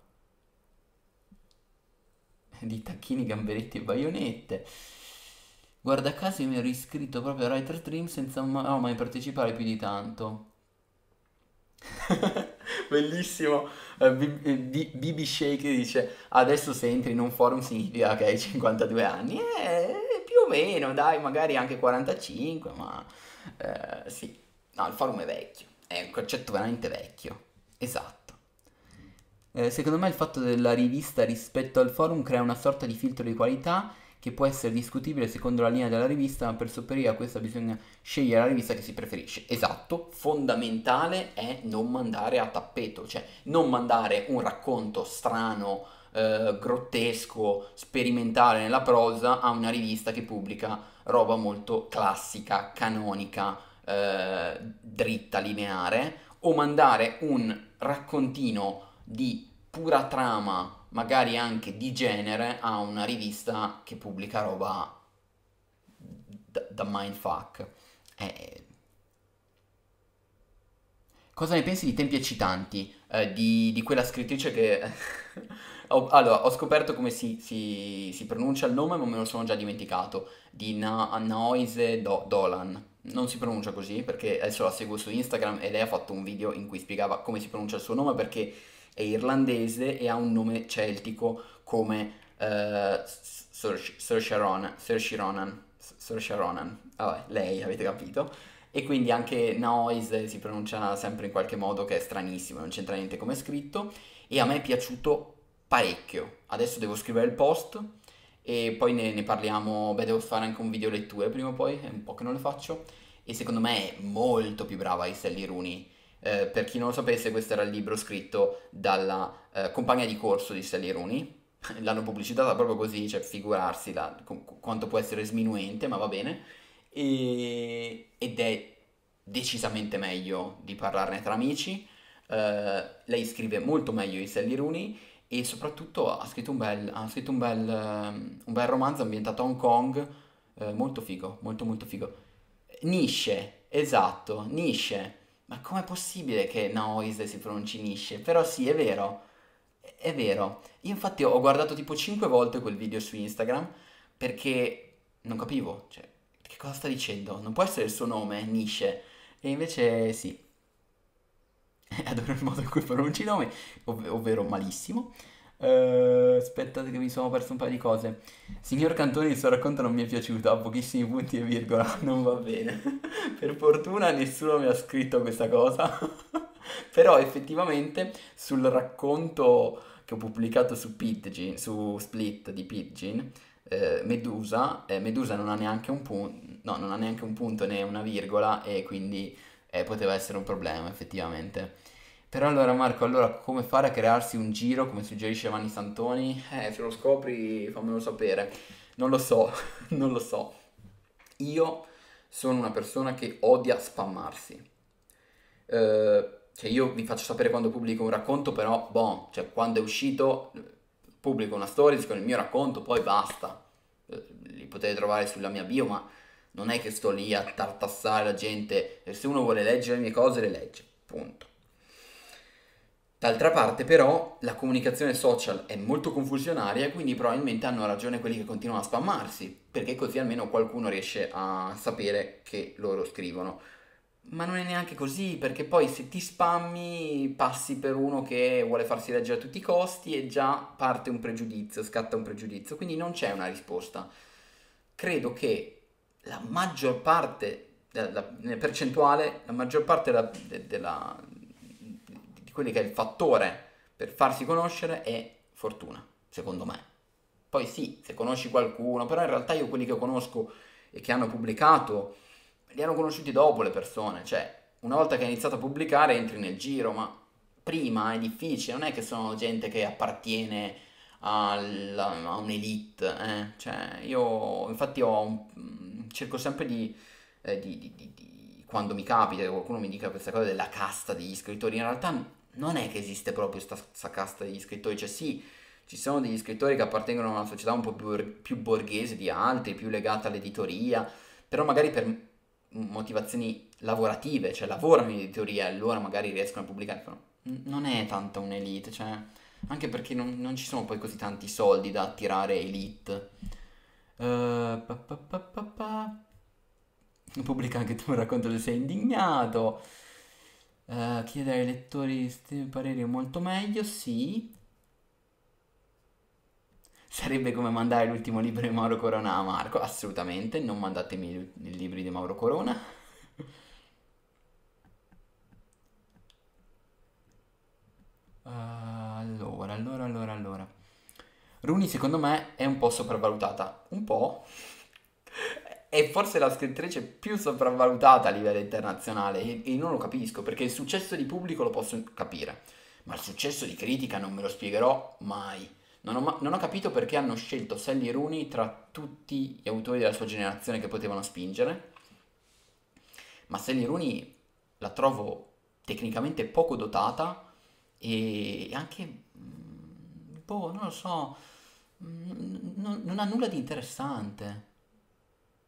Speaker 1: Di tacchini, gamberetti e baionette. Guarda caso io mi ero iscritto proprio a Writer Dream senza mai partecipare più di tanto. Bellissimo. BB Shake dice adesso se entri in un forum significa che hai 52 anni. Più o meno, dai, magari anche 45, ma sì. No, il forum è vecchio, è un concetto veramente vecchio. Esatto. Secondo me il fatto della rivista rispetto al forum crea una sorta di filtro di qualità che può essere discutibile secondo la linea della rivista, ma per sopperire a questo bisogna scegliere la rivista che si preferisce. Esatto, fondamentale è non mandare a tappeto, cioè non mandare un racconto strano, grottesco, sperimentale nella prosa a una rivista che pubblica roba molto classica, canonica, dritta, lineare, o mandare un raccontino di pura trama, magari anche di genere, a una rivista che pubblica roba da mindfuck. Eh, Cosa ne pensi di Tempi Eccitanti? Di quella scrittrice che... Allora, ho scoperto come si pronuncia il nome, ma me lo sono già dimenticato. Di Naoise Dolan. Non si pronuncia così, perché adesso la seguo su Instagram e lei ha fatto un video in cui spiegava come si pronuncia il suo nome, perché è irlandese e ha un nome celtico come Saoirse Ronan. Saoirse Ronan. Vabbè, lei, avete capito? E quindi anche Noise si pronuncia sempre in qualche modo che è stranissimo, non c'entra niente come è scritto. E a me è piaciuto parecchio. Adesso devo scrivere il post e poi ne parliamo. Beh, devo fare anche un video letture prima o poi, è un po' che non le faccio. E secondo me è molto più brava di Sally Rooney. Per chi non lo sapesse, questo era il libro scritto dalla compagna di corso di Sally Rooney. L'hanno pubblicitata proprio così, cioè figurarsi quanto può essere sminuente, ma va bene. Ed è decisamente meglio di parlarne tra amici. Lei scrive molto meglio di Sally Rooney e soprattutto ha scritto un bel romanzo ambientato a Hong Kong, molto figo, molto molto figo. Nisce, esatto, Nisce. Ma com'è possibile che Noise si pronunci Nisce? Però sì, è vero, è vero. Io infatti ho guardato tipo 5 volte quel video su Instagram perché non capivo, cioè, che cosa sta dicendo? Non può essere il suo nome, Nisce. E invece sì, adoro il modo in cui pronunci i nomi, ovvero malissimo. Aspettate che mi sono perso un paio di cose. Signor Cantoni, il suo racconto non mi è piaciuto, ha pochissimi punti e virgola, non va bene. Per fortuna nessuno mi ha scritto questa cosa. Però effettivamente sul racconto che ho pubblicato su Pidgin, su Split di Pidgin, Medusa non ha neanche un punto, no, non ha neanche un punto né una virgola e quindi poteva essere un problema effettivamente. Però allora Marco, allora come fare a crearsi un giro come suggerisce Vanni Santoni? Se lo scopri fammelo sapere. Non lo so, non lo so. Io sono una persona che odia spammarsi. Cioè io vi faccio sapere quando pubblico un racconto, però, boh, cioè quando è uscito pubblico una stories con il mio racconto, poi basta. Li potete trovare sulla mia bio, ma non è che sto lì a tartassare la gente. E se uno vuole leggere le mie cose, le legge. Punto. D'altra parte però la comunicazione social è molto confusionaria, quindi probabilmente hanno ragione quelli che continuano a spammarsi, perché così almeno qualcuno riesce a sapere che loro scrivono. Ma non è neanche così, perché poi se ti spammi passi per uno che vuole farsi leggere a tutti i costi e già parte un pregiudizio, scatta un pregiudizio, quindi non c'è una risposta. Credo che la maggior parte, nel percentuale, la maggior parte di quelli che è il fattore per farsi conoscere è fortuna, secondo me. Poi sì, se conosci qualcuno, però in realtà io quelli che conosco e che hanno pubblicato, li hanno conosciuti dopo le persone, cioè una volta che hai iniziato a pubblicare entri nel giro, ma prima è difficile, non è che sono gente che appartiene a un'elite, cioè io infatti cerco sempre quando mi capita che qualcuno mi dica questa cosa della casta degli scrittori, in realtà non è che esiste proprio questa casta degli scrittori, cioè sì, ci sono degli scrittori che appartengono a una società un po' più borghese di altri, più legata all'editoria, però magari per motivazioni lavorative, cioè lavorano in editoria e allora magari riescono a pubblicare, però non è tanta un'elite, cioè anche perché non ci sono poi così tanti soldi da attirare elite. Pa, pa, pa, pa, pa. Pubblica anche tu un racconto se sei indignato. Chiedere ai lettori pareri è molto meglio, sì. Sarebbe come mandare l'ultimo libro di Mauro Corona a Marco, assolutamente, non mandatemi i libri di Mauro Corona. Allora. Rooney secondo me è un po' sopravvalutata, un po'. È forse la scrittrice più sopravvalutata a livello internazionale e non lo capisco perché il successo di pubblico lo posso capire, ma il successo di critica non me lo spiegherò mai. Non ho capito perché hanno scelto Sally Rooney tra tutti gli autori della sua generazione che potevano spingere, ma Sally Rooney la trovo tecnicamente poco dotata e anche, boh, non lo so, non ha nulla di interessante.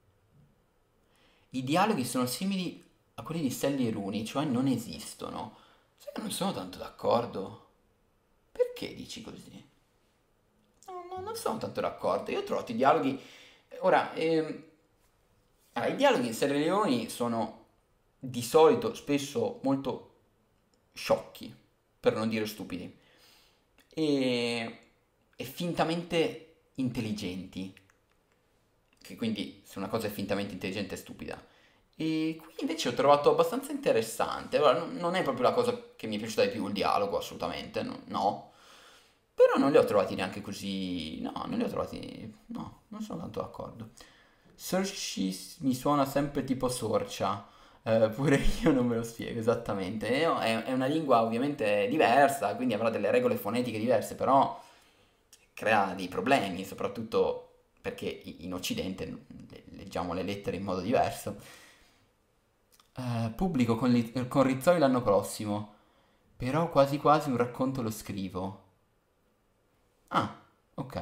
Speaker 1: I dialoghi sono simili a quelli di Sally Rooney, cioè non esistono. Sai che non sono tanto d'accordo. Perché dici così? No, no, non sono tanto d'accordo. Io ho trovato i dialoghi. Ora, allora, i dialoghi in Serra Leoni sono di solito spesso molto sciocchi, per non dire stupidi, e, e fintamente intelligenti, che quindi se una cosa è fintamente intelligente è stupida. E qui invece ho trovato abbastanza interessante. Allora, non è proprio la cosa che mi è piaciuta di più il dialogo, assolutamente, no. Però non li ho trovati neanche così. No, non li ho trovati. No, non sono tanto d'accordo. Sorci mi suona sempre tipo sorcia. Pure io non me lo spiego esattamente. È una lingua ovviamente diversa, quindi avrà delle regole fonetiche diverse, però crea dei problemi, soprattutto perché in Occidente leggiamo le lettere in modo diverso. Pubblico con Rizzoli l'anno prossimo, però quasi quasi un racconto lo scrivo. Ah, ok.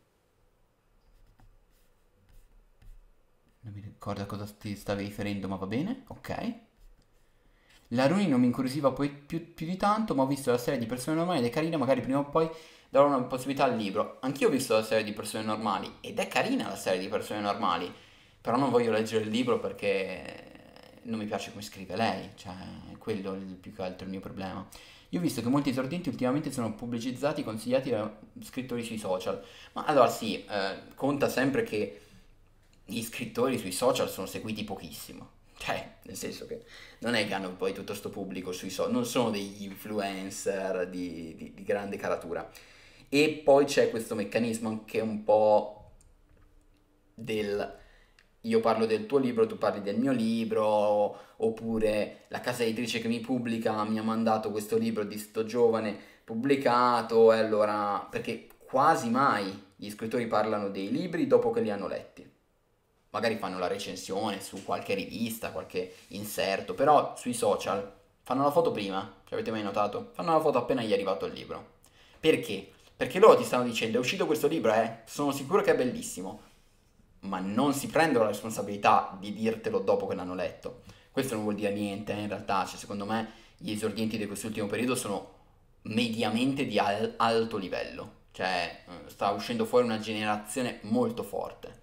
Speaker 1: Non mi ricordo a cosa ti stavi riferendo, ma va bene, ok. La Rooney non mi incuriosiva poi più di tanto, ma ho visto la serie di persone normali ed è carina, magari prima o poi darò una possibilità al libro. Anch'io ho visto la serie di persone normali ed è carina la serie di persone normali, però non voglio leggere il libro perché non mi piace come scrive lei, cioè è quello più che altro il mio problema. Io ho visto che molti esordienti ultimamente sono pubblicizzati, consigliati da scrittori sui social, ma allora sì, conta sempre che gli scrittori sui social sono seguiti pochissimo. Cioè, nel senso che non è che hanno poi tutto sto pubblico sui social, non sono degli influencer di grande caratura. E poi c'è questo meccanismo anche un po' del io parlo del tuo libro, tu parli del mio libro, oppure la casa editrice che mi pubblica mi ha mandato questo libro di sto giovane pubblicato, e allora, perché quasi mai gli scrittori parlano dei libri dopo che li hanno letti. Magari fanno la recensione su qualche rivista, qualche inserto, però sui social fanno la foto prima, ci avete mai notato? Fanno la foto appena gli è arrivato il libro. Perché? Perché loro ti stanno dicendo è uscito questo libro, sono sicuro che è bellissimo, ma non si prendono la responsabilità di dirtelo dopo che l'hanno letto. Questo non vuol dire niente, in realtà, cioè, secondo me gli esordienti di quest'ultimo periodo sono mediamente di alto livello, cioè sta uscendo fuori una generazione molto forte.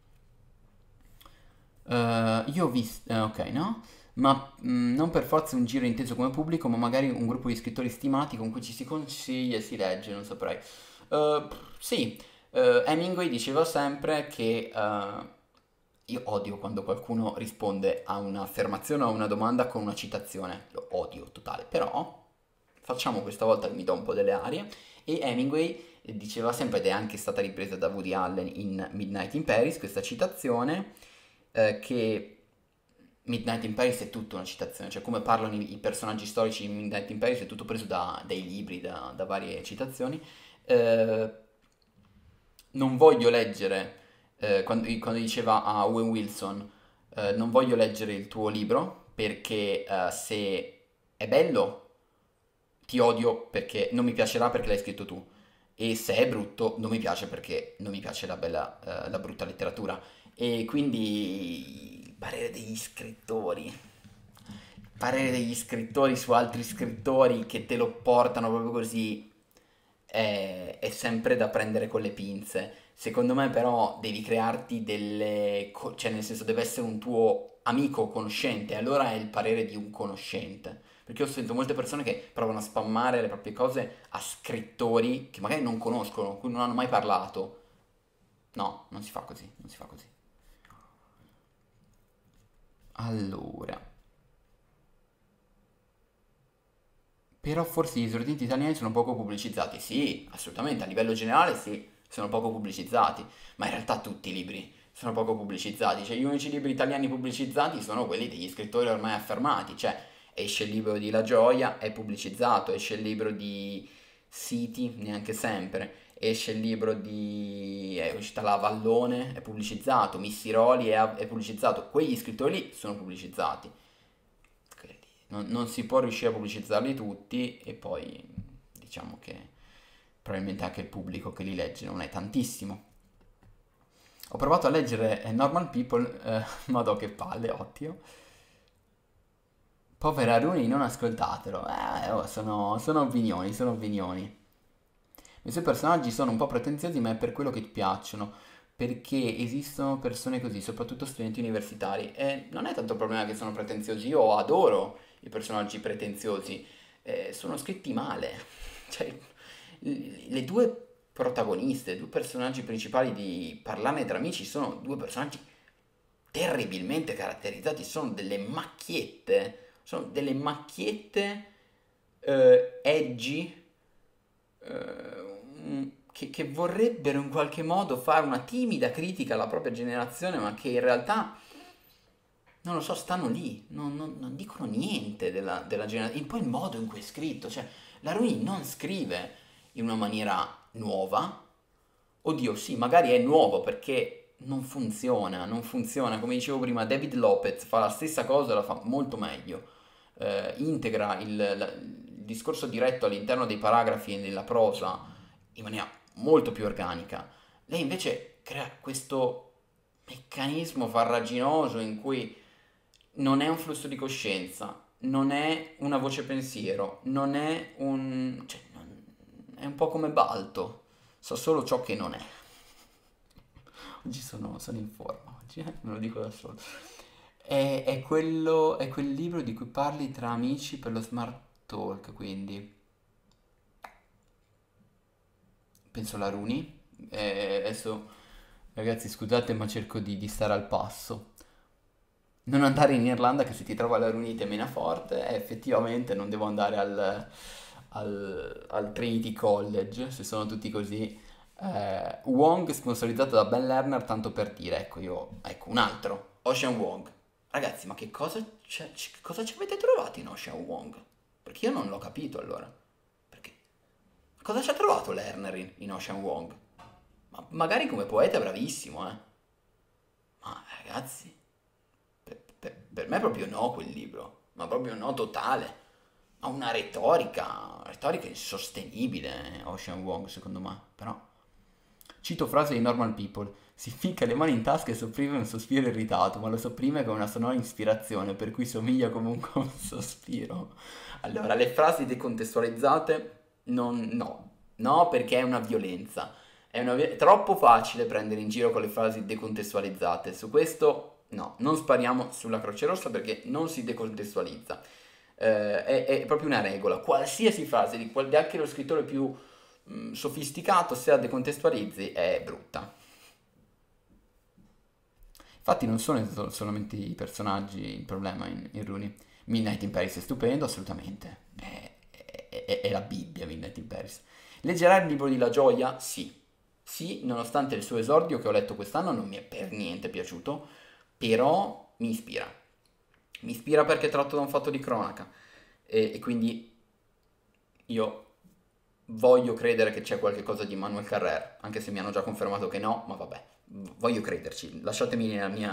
Speaker 1: Io ho visto, ok, no? Ma non per forza un giro inteso come pubblico, ma magari un gruppo di scrittori stimati con cui ci si consiglia e si legge, non saprei. Sì, Hemingway diceva sempre che io odio quando qualcuno risponde a un'affermazione o a una domanda con una citazione, lo odio totale, però facciamo questa volta che mi do un po' delle arie. E Hemingway diceva sempre, ed è anche stata ripresa da Woody Allen in Midnight in Paris, questa citazione che Midnight in Paris è tutta una citazione, cioè come parlano i personaggi storici in Midnight in Paris è tutto preso dai libri, da varie citazioni. Eh, non voglio leggere, quando diceva a Owen Wilson, non voglio leggere il tuo libro perché se è bello ti odio perché non mi piacerà perché l'hai scritto tu. E se è brutto, non mi piace perché non mi piace la brutta letteratura. E quindi il parere degli scrittori su altri scrittori che te lo portano proprio così è sempre da prendere con le pinze. Secondo me però devi crearti cioè nel senso deve essere un tuo amico conoscente, allora è il parere di un conoscente. Perché ho sentito molte persone che provano a spammare le proprie cose a scrittori che magari non conoscono, con cui non hanno mai parlato. No, non si fa così, non si fa così. Allora, però forse gli esordienti italiani sono poco pubblicizzati. Sì, assolutamente, a livello generale sì, sono poco pubblicizzati, ma in realtà tutti i libri sono poco pubblicizzati. Cioè, gli unici libri italiani pubblicizzati sono quelli degli scrittori ormai affermati. Cioè, esce il libro di La Gioia, è pubblicizzato, esce il libro di Siti, neanche sempre. Esce il libro di... è uscita La Vallone, è pubblicizzato, Missiroli è pubblicizzato. Quegli scrittori lì sono pubblicizzati. Non si può riuscire a pubblicizzarli tutti e poi diciamo che probabilmente anche il pubblico che li legge non è tantissimo. Ho provato a leggere Normal People, madò che palle, ottimo. Povera Rooney, non ascoltatelo. Sono opinioni, sono opinioni. I suoi personaggi sono un po' pretenziosi, ma è per quello che ti piacciono. Perché esistono persone così, soprattutto studenti universitari. E non è tanto il problema che sono pretenziosi, io adoro i personaggi pretenziosi. Sono scritti male. Cioè, le due protagoniste, i due personaggi principali di Parlarne tra amici sono due personaggi terribilmente caratterizzati, sono delle macchiette edgy che vorrebbero in qualche modo fare una timida critica alla propria generazione, ma che in realtà, non lo so, stanno lì, non dicono niente della generazione. E poi il modo in cui è scritto, cioè, la Rui non scrive in una maniera nuova. Oddio, sì, magari è nuovo perché non funziona. Come dicevo prima, David Lopez fa la stessa cosa e la fa molto meglio. Integra il discorso diretto all'interno dei paragrafi e nella prosa in maniera molto più organica. Lei invece crea questo meccanismo farraginoso in cui non è un flusso di coscienza, non è una voce pensiero, non è un... cioè, è un po' come Balto, so solo ciò che non è. Oggi sono in forma, oggi, me lo dico da solo. È quel libro di cui parli tra amici per lo smart talk, quindi penso la Runi. Adesso, ragazzi, scusate, ma cerco di stare al passo. Non andare in Irlanda che se ti trova la Runi ti mena forte, e effettivamente non devo andare al Trinity College, se sono tutti così. Wong sponsorizzato da Ben Lerner, tanto per dire, ecco un altro, Ocean Wong. Ragazzi, ma che cosa ci avete trovato in Ocean Wong? Perché io non l'ho capito allora. Perché? Cosa ci ha trovato Lerner in Ocean Wong? Ma magari come poeta è bravissimo, eh. Ma ragazzi, per me proprio no quel libro, ma proprio no totale. Ha una retorica insostenibile, Ocean Wong secondo me, però. Cito frase di Normal People. Si ficca le mani in tasca e sopprime un sospiro irritato, ma lo sopprime con una sonora ispirazione, per cui somiglia comunque a un sospiro. Allora, le frasi decontestualizzate, no. No, perché è una violenza. È troppo facile prendere in giro con le frasi decontestualizzate. Su questo, no, non spariamo sulla Croce Rossa perché non si decontestualizza. È proprio una regola. Qualsiasi frase di anche lo scrittore più sofisticato, se la decontestualizzi, è brutta. Infatti non sono solamente i personaggi il problema in Rooney. Midnight in Paris è stupendo, assolutamente. È la Bibbia Midnight in Paris. Leggerai il libro di La Gioia? Sì. Sì, nonostante il suo esordio che ho letto quest'anno non mi è per niente piaciuto, però mi ispira. Mi ispira perché è tratto da un fatto di cronaca e quindi io voglio credere che c'è qualche cosa di Manuel Carrer, anche se mi hanno già confermato che no, ma vabbè, voglio crederci, lasciatemi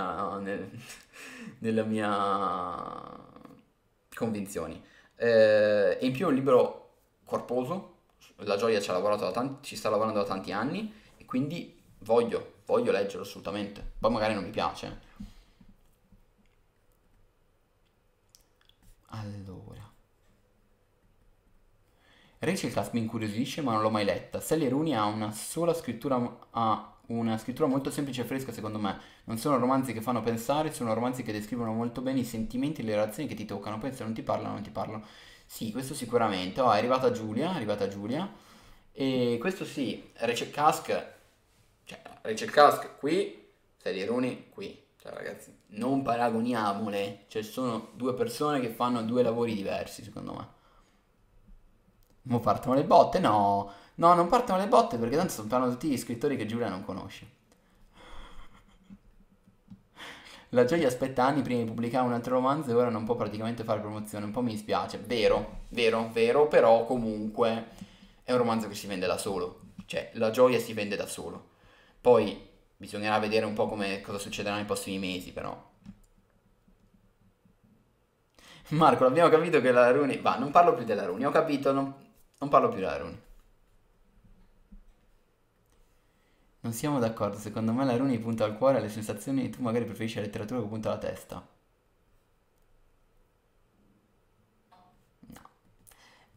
Speaker 1: nella mia convinzioni. E in più è un libro corposo, La Gioia ci sta lavorando da tanti anni e quindi voglio leggerlo assolutamente. Poi magari non mi piace. Allora. Rachel Cast mi incuriosisce ma non l'ho mai letta. Sally Rooney ha una scrittura molto semplice e fresca secondo me. Non sono romanzi che fanno pensare, sono romanzi che descrivono molto bene i sentimenti e le relazioni che ti toccano. Poi se non ti parlano, non ti parlano. Sì, questo sicuramente. Oh, è arrivata Giulia, è arrivata Giulia. E questo sì, Rachel Kask qui, Sally Rooney qui. Cioè ragazzi, non paragoniamole. Cioè sono due persone che fanno due lavori diversi secondo me. Mo partono le botte? No, no, non partono le botte perché tanto sto parlando tutti gli scrittori che Giulia non conosce. La Gioia aspetta anni prima di pubblicare un altro romanzo e ora non può praticamente fare promozione, un po' mi dispiace. Vero, vero, vero, però comunque è un romanzo che si vende da solo. Cioè, La Gioia si vende da solo. Poi bisognerà vedere un po' cosa succederà nei prossimi mesi, però. Marco, abbiamo capito che la Runi... Va, non parlo più della Runi, ho capito, non parlo più della Runi. Non siamo d'accordo, secondo me la Rooney punta al cuore alle sensazioni e tu magari preferisci la letteratura che punta alla testa.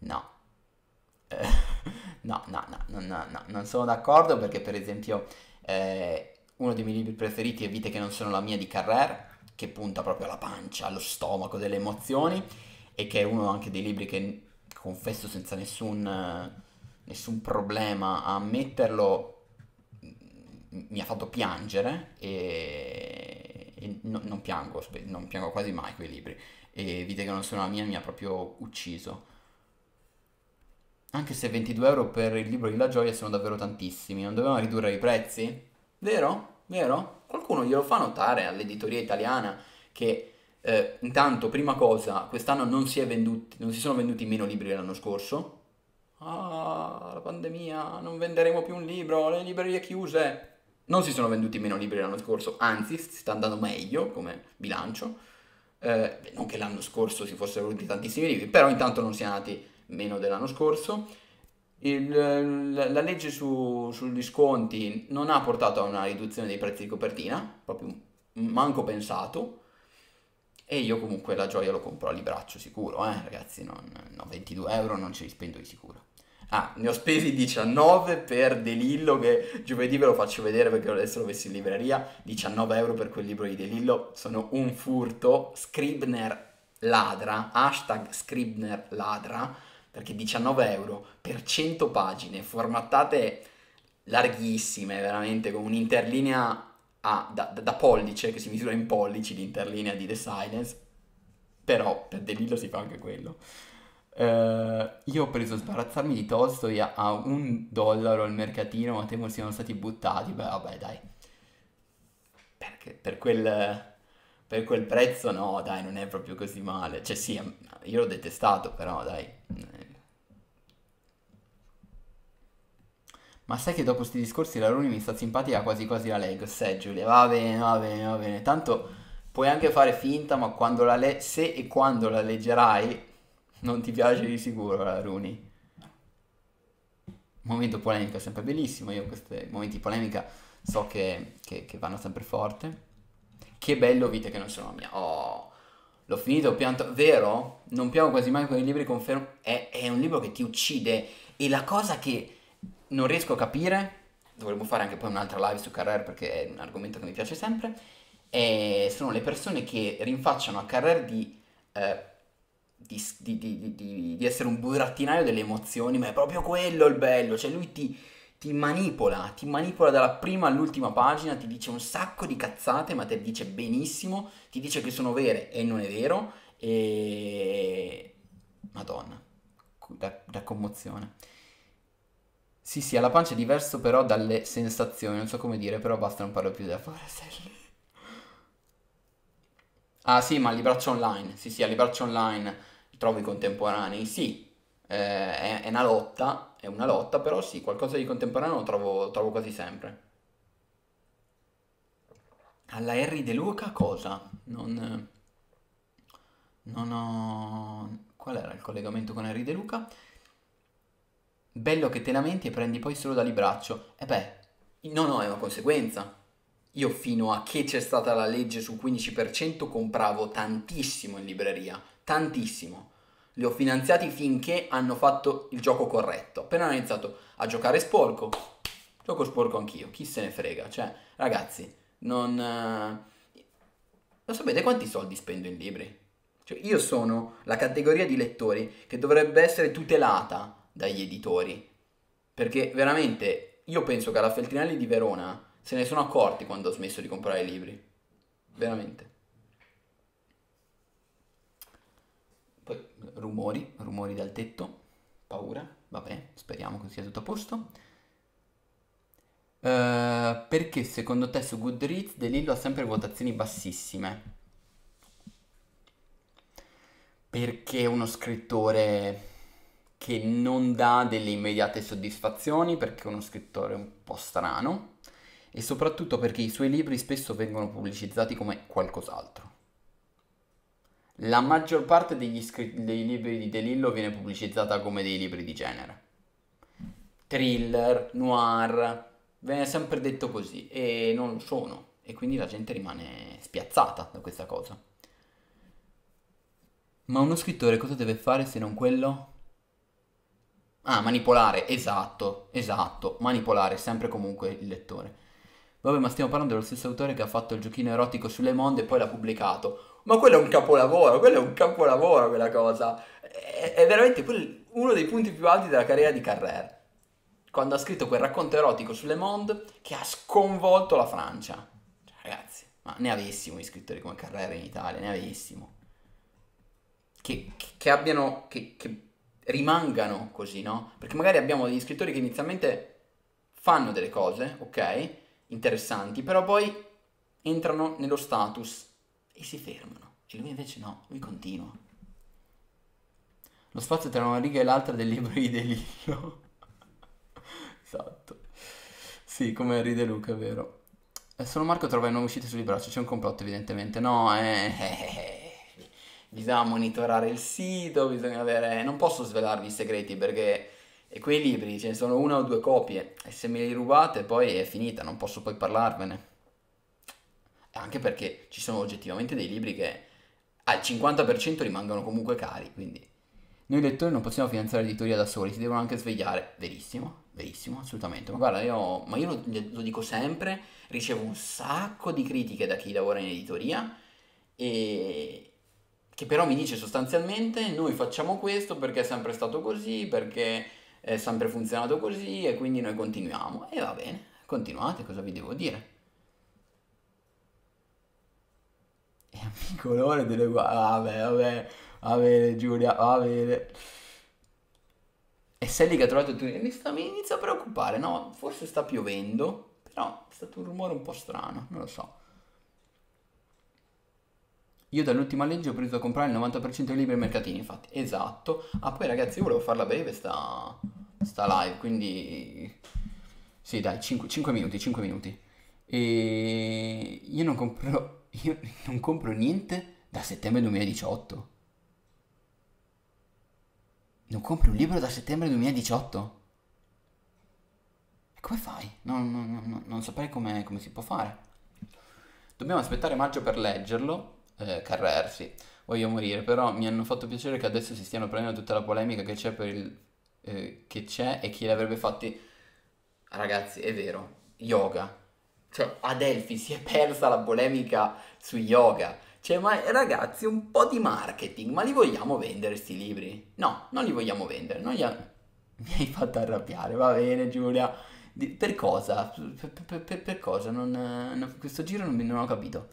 Speaker 1: No. Eh, no, non sono d'accordo perché per esempio uno dei miei libri preferiti è Vite che non sono la mia di Carrère, che punta proprio alla pancia, allo stomaco delle emozioni e che è uno anche dei libri che confesso senza nessun problema a metterlo, mi ha fatto piangere e non piango, non piango quasi mai quei libri e Vite che non sono la mia mi ha proprio ucciso. Anche se 22 euro per il libro di La Gioia sono davvero tantissimi, non dovevano ridurre i prezzi? Vero? Vero? Qualcuno glielo fa notare all'editoria italiana che intanto, prima cosa, quest'anno non si sono venduti meno libri dell'anno scorso. Ah, la pandemia, non venderemo più un libro, le librerie chiuse. Non si sono venduti meno libri l'anno scorso, anzi, si sta andando meglio come bilancio. Non che l'anno scorso si fossero venduti tantissimi libri, però intanto non si è andati meno dell'anno scorso. La legge sugli sconti non ha portato a una riduzione dei prezzi di copertina, proprio manco pensato. E io comunque La Gioia lo compro a libraccio sicuro, ragazzi, no, 22 euro non ce li spendo di sicuro. Ah, ne ho spesi 19 per De Lillo, che giovedì ve lo faccio vedere perché adesso l'ho messo in libreria. 19 euro per quel libro di De Lillo, sono un furto. Scribner ladra, hashtag Scribner ladra, perché 19 euro per 100 pagine, formattate larghissime, veramente, con un'interlinea da pollice, che si misura in pollici, l'interlinea di The Silence, però per De Lillo si fa anche quello. Io ho preso Sbarazzarmi di Tolstoi a $1 al mercatino, ma temo siano stati buttati. Beh, vabbè, dai. Perché per quel prezzo, no, dai, non è proprio così male. Cioè, sì, io l'ho detestato, però, dai. Ma sai che dopo sti discorsi la Runi mi sta simpatica, quasi quasi la leggo. Giulia, va bene, va bene, va bene. Tanto puoi anche fare finta, ma se e quando la leggerai, non ti piace di sicuro la Runi. Momento polemica è sempre bellissimo, io questi momenti di polemica so che vanno sempre forte. Che bello Vite che non sono la mia. Oh, l'ho finito, ho pianto. Vero? Non piango quasi mai con i libri, confermo. È un libro che ti uccide. E la cosa che non riesco a capire, dovremmo fare anche poi un'altra live su Carrère perché è un argomento che mi piace sempre, sono le persone che rinfacciano a Carrère eh, di essere un burattinaio delle emozioni, ma è proprio quello il bello, cioè lui ti manipola dalla prima all'ultima pagina, ti dice un sacco di cazzate, ma te le dice benissimo, ti dice che sono vere e non è vero, e... Madonna, da commozione. Sì, sì, alla pancia è diverso però dalle sensazioni, non so come dire, però basta, non parlo più della Forest. Ah sì, ma a libraccio online, sì sì, a libraccio online trovo i contemporanei, sì, è una lotta, però sì, qualcosa di contemporaneo lo trovo quasi sempre. Alla Harry De Luca cosa? Non ho... Qual era il collegamento con Harry De Luca? Bello che te lamenti e prendi poi solo da libraccio. E beh, no, no, è una conseguenza. Io fino a che c'è stata la legge sul 15% compravo tantissimo in libreria, tantissimo. Li ho finanziati finché hanno fatto il gioco corretto. Appena hanno iniziato a giocare sporco, gioco sporco anch'io, chi se ne frega. Cioè, ragazzi, non... lo sapete quanti soldi spendo in libri? Cioè, io sono la categoria di lettori che dovrebbe essere tutelata dagli editori. Perché veramente io penso che alla Feltrinelli di Verona se ne sono accorti quando ho smesso di comprare libri. Veramente. Poi rumori dal tetto, paura, vabbè, speriamo che sia tutto a posto. Perché secondo te su Goodreads De Lillo ha sempre votazioni bassissime? Perché è uno scrittore che non dà delle immediate soddisfazioni, perché è uno scrittore un po' strano e soprattutto perché i suoi libri spesso vengono pubblicizzati come qualcos'altro. La maggior parte dei libri di De Lillo viene pubblicizzata come dei libri di genere. Thriller, noir, viene sempre detto così e non lo sono e quindi la gente rimane spiazzata da questa cosa. Ma uno scrittore cosa deve fare se non quello? Ah, manipolare, esatto, esatto, manipolare sempre e comunque il lettore. Vabbè, ma stiamo parlando dello stesso autore che ha fatto il giochino erotico sulle Monde e poi l'ha pubblicato. Ma quello è un capolavoro, quello è un capolavoro quella cosa. È veramente uno dei punti più alti della carriera di Carrère. Quando ha scritto quel racconto erotico sulle Monde che ha sconvolto la Francia. Cioè, ragazzi, ma ne avessimo di scrittori come Carrère in Italia, ne avessimo. Che abbiano, che rimangano così, no? Perché magari abbiamo degli scrittori che inizialmente fanno delle cose, ok, interessanti, però poi entrano nello status e si fermano. E lui invece no, lui continua. Lo spazio tra una riga e l'altra del libro di De Lillo. Esatto. Sì, come ride Luca, è vero. Sono Marco, trova le nuove uscite sul libraccio, c'è un complotto evidentemente. No, bisogna monitorare il sito, bisogna avere... Non posso svelarvi i segreti perché quei libri ce ne sono una o due copie e se me li rubate poi è finita, non posso poi parlarvene. Anche perché ci sono oggettivamente dei libri che al 50% rimangono comunque cari, quindi... Noi lettori non possiamo finanziare l'editoria da soli, si devono anche svegliare. Verissimo, verissimo, assolutamente. Ma guarda, io lo dico sempre, ricevo un sacco di critiche da chi lavora in editoria e che però mi dice sostanzialmente noi facciamo questo perché è sempre stato così, perché è sempre funzionato così e quindi noi continuiamo. E va bene, continuate, cosa vi devo dire? E amico colore delle vabbè, vabbè, va bene Giulia, va bene. E Sally che ha trovato il tuo... mi inizia a preoccupare, no? Forse sta piovendo, però è stato un rumore un po' strano, non lo so. Io dall'ultima legge ho preso a comprare il 90% dei libri ai mercatini, infatti. Esatto. Ah, poi ragazzi, io volevo farla breve sta live, quindi... Sì, dai, 5 minuti, 5 minuti. E io non compro niente da settembre 2018. Non compri un libro da settembre 2018? E come fai? Non saprei come si può fare. Dobbiamo aspettare maggio per leggerlo. Carrer, sì. Voglio morire, però mi hanno fatto piacere che adesso si stiano prendendo tutta la polemica che c'è per il... che c'è e chi l'avrebbe fatti... Ragazzi, è vero. Yoga. Cioè, ad Elfi si è persa la polemica su yoga. Cioè, ma ragazzi, un po' di marketing, ma li vogliamo vendere sti libri? No, non li vogliamo vendere. Mi hai fatto arrabbiare, va bene Giulia. Per cosa? Per cosa? Questo giro non ho capito.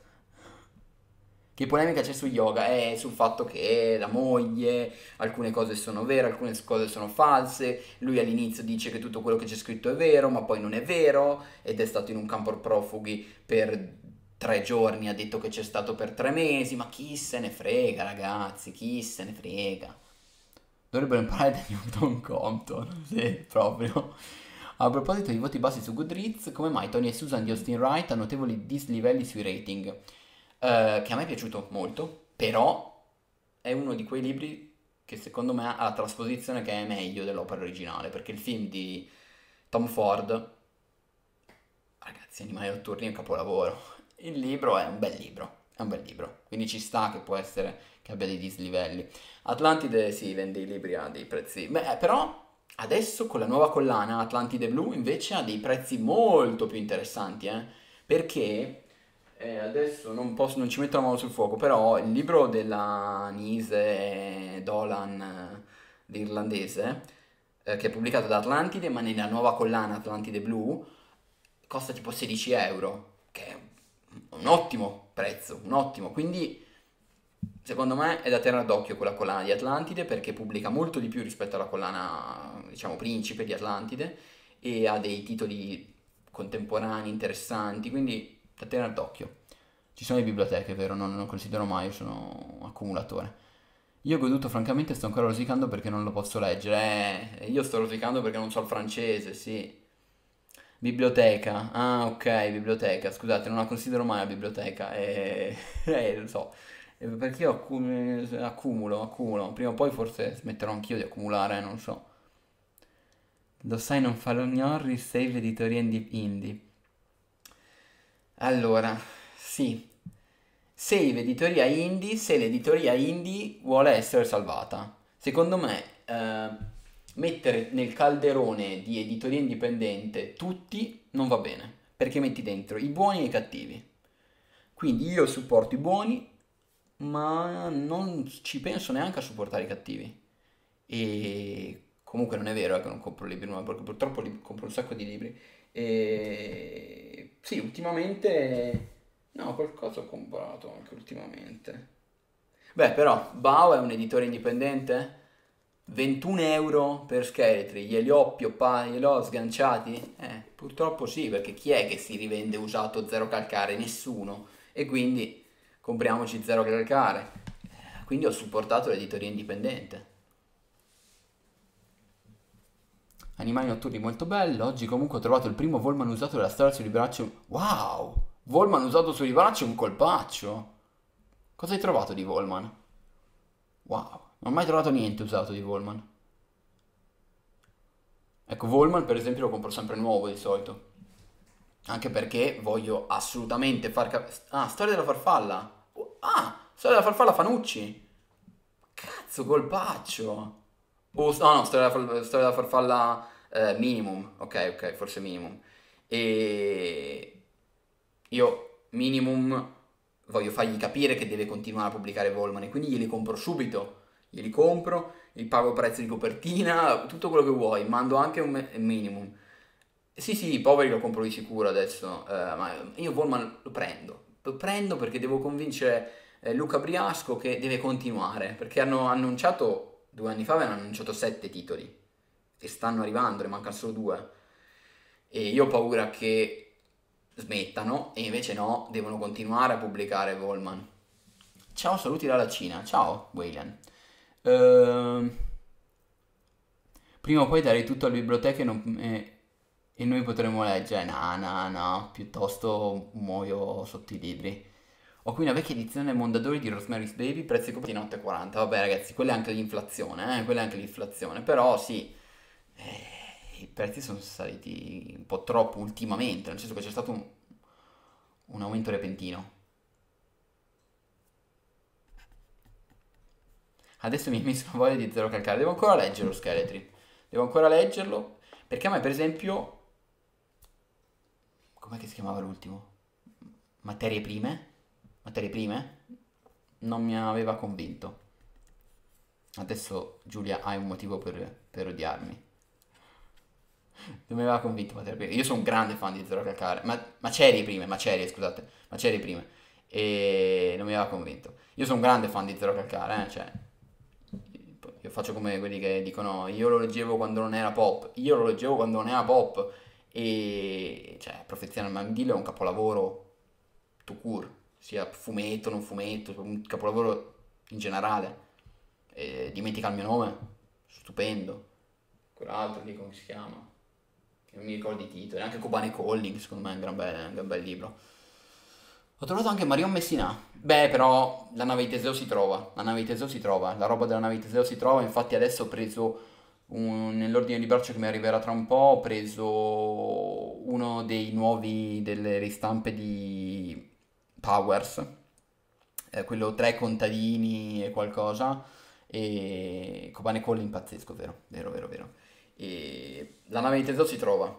Speaker 1: Che polemica c'è su yoga? Sul fatto che la moglie, alcune cose sono vere, alcune cose sono false. Lui all'inizio dice che tutto quello che c'è scritto è vero, ma poi non è vero. Ed è stato in un campo profughi per 3 giorni, ha detto che c'è stato per 3 mesi. Ma chi se ne frega, ragazzi, chi se ne frega? Dovrebbero imparare da Newton Compton, sì, proprio. A proposito di voti bassi su Goodreads, come mai Tony e Susan di Austin Wright hanno notevoli dislivelli sui rating? Che a me è piaciuto molto, però è uno di quei libri che secondo me ha la trasposizione che è meglio dell'opera originale, perché il film di Tom Ford, ragazzi, Animali notturni è un capolavoro. Il libro è un bel libro, è un bel libro, quindi ci sta che può essere che abbia dei dislivelli. Atlantide si vende i libri a dei prezzi... Beh, però adesso con la nuova collana Atlantide Blu invece ha dei prezzi molto più interessanti, perché adesso non ci metto la mano sul fuoco, però il libro della Nise Dolan, l'irlandese, che è pubblicato da Atlantide, ma nella nuova collana Atlantide Blu, costa tipo 16 euro, che è un ottimo prezzo, un ottimo. Quindi secondo me è da tenere d'occhio quella collana di Atlantide perché pubblica molto di più rispetto alla collana, diciamo, Principe di Atlantide e ha dei titoli contemporanei interessanti, quindi da tenere d'occhio. Ci sono le biblioteche, vero? Non considero mai, io sono un accumulatore. Io ho goduto, francamente, sto ancora rosicando perché non lo posso leggere. Io sto rosicando perché non so il francese, sì. Biblioteca, ah ok, biblioteca, scusate, non la considero mai la biblioteca, lo so, perché io accumulo, prima o poi forse smetterò anch'io di accumulare, non so. Lo sai, non farò gnorri, save editoria indie. Allora, sì, save editoria indie se l'editoria indie vuole essere salvata. Secondo me, mettere nel calderone di editoria indipendente tutti non va bene, perché metti dentro i buoni e i cattivi. Quindi io supporto i buoni, ma non ci penso neanche a supportare i cattivi. E comunque non è vero che non compro libri, ma perché purtroppo compro un sacco di libri. E sì, ultimamente no, qualcosa ho comprato anche ultimamente. Beh, però Bao è un editore indipendente? 21 euro per scheletri, glieli ho sganciati? Purtroppo sì, perché chi è che si rivende usato zero calcare? Nessuno. E quindi compriamoci zero calcare. Quindi ho supportato l'editoria indipendente. Animali notturni molto bello. Oggi comunque ho trovato il primo Volman usato della storia su Libraccio. Wow! Volman usato su Libraccio è un colpaccio. Cosa hai trovato di Volman? Wow, non ho mai trovato niente usato di Volman. Ecco, Volman per esempio lo compro sempre nuovo di solito. Anche perché voglio assolutamente far capire... Ah, Storia della farfalla. Storia della farfalla Fanucci. Cazzo, colpaccio. No, Storia della farfalla Minimum. Ok, ok, forse Minimum. E io Minimum voglio fargli capire che deve continuare a pubblicare Volman e quindi glieli compro subito. Glieli compro, gli pago prezzo di copertina, tutto quello che vuoi. Mando anche un Minimum. Sì, sì, i poveri lo compro di sicuro adesso, ma io Volman lo prendo. Lo prendo perché devo convincere Luca Briasco che deve continuare, perché hanno annunciato, 2 anni fa avevano annunciato 7 titoli e stanno arrivando, ne mancano solo 2. E io ho paura che smettano e invece no, devono continuare a pubblicare Volman. Ciao, saluti dalla Cina. Ciao, Wayland. Ehm, Prima o poi darei tutto alle biblioteche e noi potremo leggere. No, no, no, piuttosto muoio sotto i libri. Ho qui una vecchia edizione Mondadori di Rosemary's Baby, prezzi coperti 8,40. Vabbè ragazzi, quella è anche l'inflazione, quella è anche l'inflazione. Però sì, i prezzi sono saliti un po' troppo ultimamente, nel senso che c'è stato un aumento repentino. Adesso mi hai messo una voglia di zero calcare. Devo ancora leggerlo, Scheletri. Devo ancora leggerlo. Perché a me, per esempio, com'è che si chiamava l'ultimo? Materie prime? Materie prime? Non mi aveva convinto. Adesso Giulia hai un motivo per odiarmi. Non mi aveva convinto materie prime. Io sono un grande fan di Zero Calcare. Macerie prime, macerie, scusate. Macerie prime. E non mi aveva convinto. Io sono un grande fan di Zero Calcare, cioè. Io faccio come quelli che dicono io lo leggevo quando non era pop. Io lo leggevo quando non era pop. E cioè, Profezia nel Mandillo è un capolavoro tout court, sia fumetto, non fumetto, un capolavoro in generale. Dimentica il mio nome, stupendo. Quell'altro lì come si chiama? Che non mi ricordo i titoli. Anche Cubane Calling, secondo me è un gran bel libro. Ho trovato anche Marion Messina. Beh, però la nave di Teseo si trova. La nave di Teseo si trova. La roba della nave di Teseo si trova. Infatti adesso ho preso nell'ordine di braccio che mi arriverà tra un po'. Ho preso uno dei nuovi delle ristampe di Powers. Quello 3 contadini e qualcosa. E Kobane Calling pazzesco, vero? Vero, vero, vero. E la nave di Teseo si trova.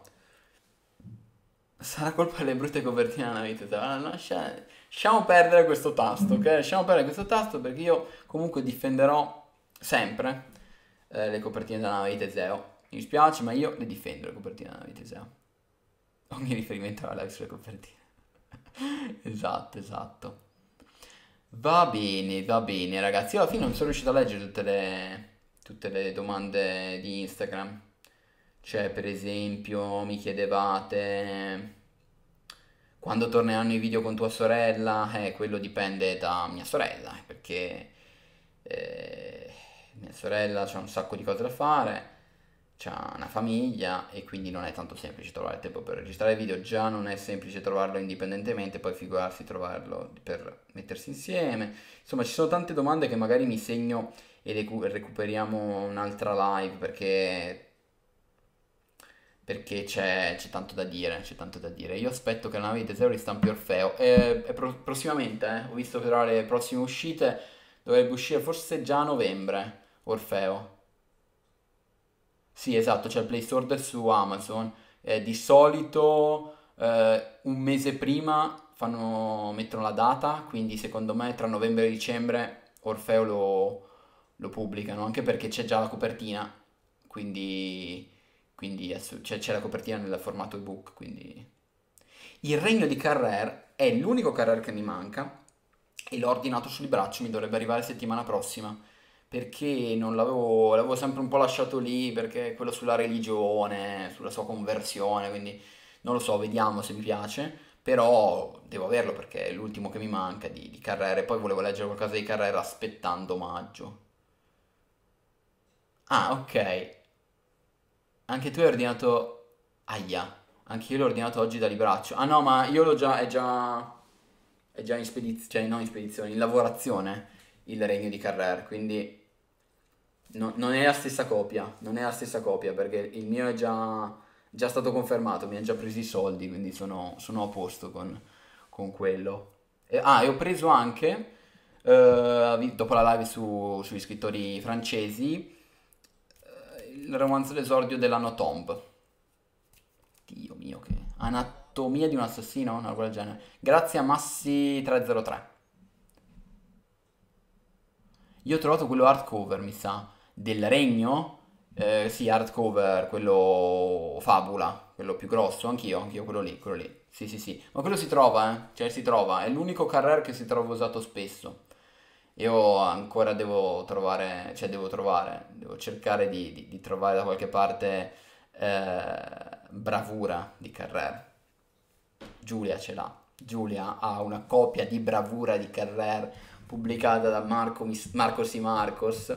Speaker 1: Sarà colpa delle brutte copertine della vita. Lasciamo perdere questo tasto, ok? Lasciamo perdere questo tasto perché io comunque difenderò sempre le copertine della nave di Teseo. Mi dispiace, ma io le difendo le copertine della nave di Teseo. Ogni riferimento alla live sulle copertine. Esatto, esatto. Va bene, ragazzi. Io alla fine non sono riuscito a leggere tutte le domande di Instagram. Cioè, per esempio, mi chiedevate quando torneranno i video con tua sorella? Quello dipende da mia sorella, perché mia sorella ha un sacco di cose da fare, c'ha una famiglia e quindi non è tanto semplice trovare il tempo per registrare video. Già non è semplice trovarlo indipendentemente, poi figurarsi trovarlo per mettersi insieme. Insomma, ci sono tante domande che magari mi segno e recuperiamo un'altra live perché c'è tanto da dire, c'è tanto da dire. Io aspetto che la nave di Teseo ristampi Orfeo. Prossimamente, ho visto che tra le prossime uscite dovrebbe uscire forse già a novembre, Orfeo. Sì, esatto, c'è il Play Store su Amazon. Di solito un mese prima mettono la data, quindi secondo me tra novembre e dicembre Orfeo lo pubblicano, anche perché c'è già la copertina, quindi, c'è la copertina nel formato ebook, quindi... Il Regno di Carrère è l'unico Carrère che mi manca e l'ho ordinato sul braccio, mi dovrebbe arrivare settimana prossima perché non l'avevo sempre un po' lasciato lì perché è quello sulla religione, sulla sua conversione, quindi non lo so, vediamo se mi piace, però devo averlo perché è l'ultimo che mi manca di Carrera e poi volevo leggere qualcosa di Carrera aspettando maggio. Ah, ok, anche tu hai ordinato... Aia, anche io l'ho ordinato oggi da Libraccio. Ah no, ma io l'ho già, è già in spedizione, cioè non in spedizione, in lavorazione il Regno di Carrera, quindi... non è la stessa copia, non è la stessa copia perché il mio è già stato confermato, mi hanno già preso i soldi, quindi sono a posto con quello. E ho preso anche, dopo la live sugli scrittori francesi, il romanzo d'esordio dell'Anno Tomb. Dio mio, che... Anatomia di un assassino? Una roba del genere. Grazie a Massi303. Io ho trovato quello hardcover, mi sa, del Regno. Sì, hardcover, quello Fabula, quello più grosso, anch'io, quello lì, quello lì. Sì, sì, sì. Ma quello si trova, cioè si trova, è l'unico Carrère che si trova usato spesso. Io ancora devo cercare di trovare da qualche parte Bravura di Carrère. Giulia ce l'ha. Giulia ha una copia di Bravura di Carrère pubblicata da Marcos y Marcos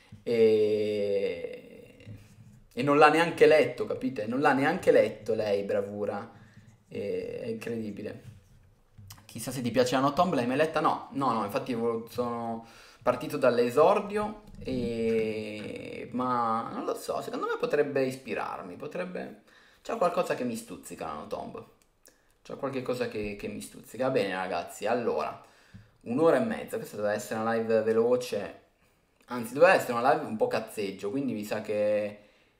Speaker 1: e... e non l'ha neanche letto, capite? Non l'ha neanche letto lei, Bravura. È incredibile. Chissà se ti piace Anno Tomb, l'hai mai letta? No, no, no, infatti sono partito dall'esordio ma non lo so, secondo me potrebbe ispirarmi, potrebbe... C'è qualcosa che mi stuzzica Anno Tomb. C'è qualche cosa che mi stuzzica. Va bene, ragazzi, allora, un'ora e mezza. Questa doveva essere una live veloce. Anzi, doveva essere una live un po' cazzeggio. Quindi mi sa che.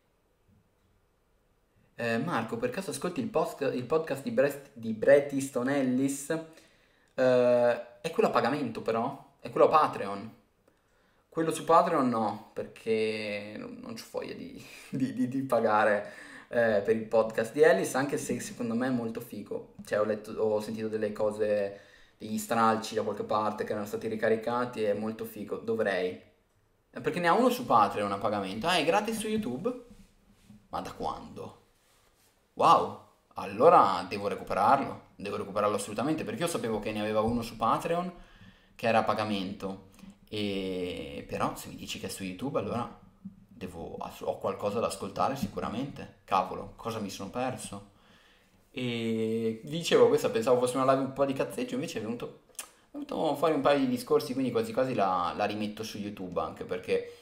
Speaker 1: Marco, per caso ascolti il podcast di Bret Easton Ellis? È quello a pagamento, però? È quello a Patreon. Quello su Patreon no, perché non c'ho voglia di pagare per il podcast di Ellis, anche se secondo me è molto figo. Cioè, ho sentito delle cose, degli stralci da qualche parte che erano stati ricaricati, è molto figo. Dovrei. Perché ne ha uno su Patreon a pagamento. Ah, è gratis su YouTube? Ma da quando? Wow, allora devo recuperarlo assolutamente perché io sapevo che ne aveva uno su Patreon che era a pagamento, e però se mi dici che è su YouTube allora ho qualcosa da ascoltare sicuramente. Cavolo, cosa mi sono perso? E vi dicevo, questa pensavo fosse una live un po' di cazzeggio, invece è venuto fuori un paio di discorsi, quindi quasi quasi la rimetto su YouTube anche perché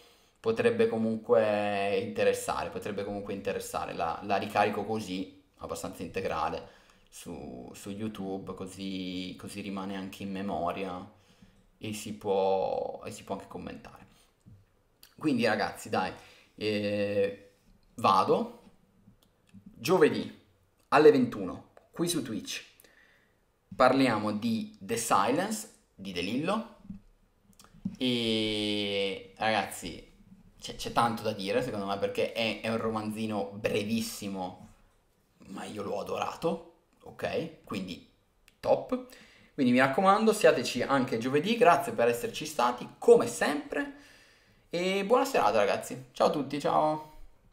Speaker 1: potrebbe comunque interessare, la ricarico così, abbastanza integrale, su YouTube, così rimane anche in memoria e si può anche commentare. Quindi ragazzi, dai, vado giovedì alle 21 qui su Twitch. Parliamo di The Silence di De Lillo e ragazzi c'è tanto da dire secondo me perché è un romanzino brevissimo, ma io l'ho adorato, ok? Quindi top. Quindi mi raccomando, siateci anche giovedì, grazie per esserci stati come sempre e buona serata ragazzi. Ciao a tutti, ciao.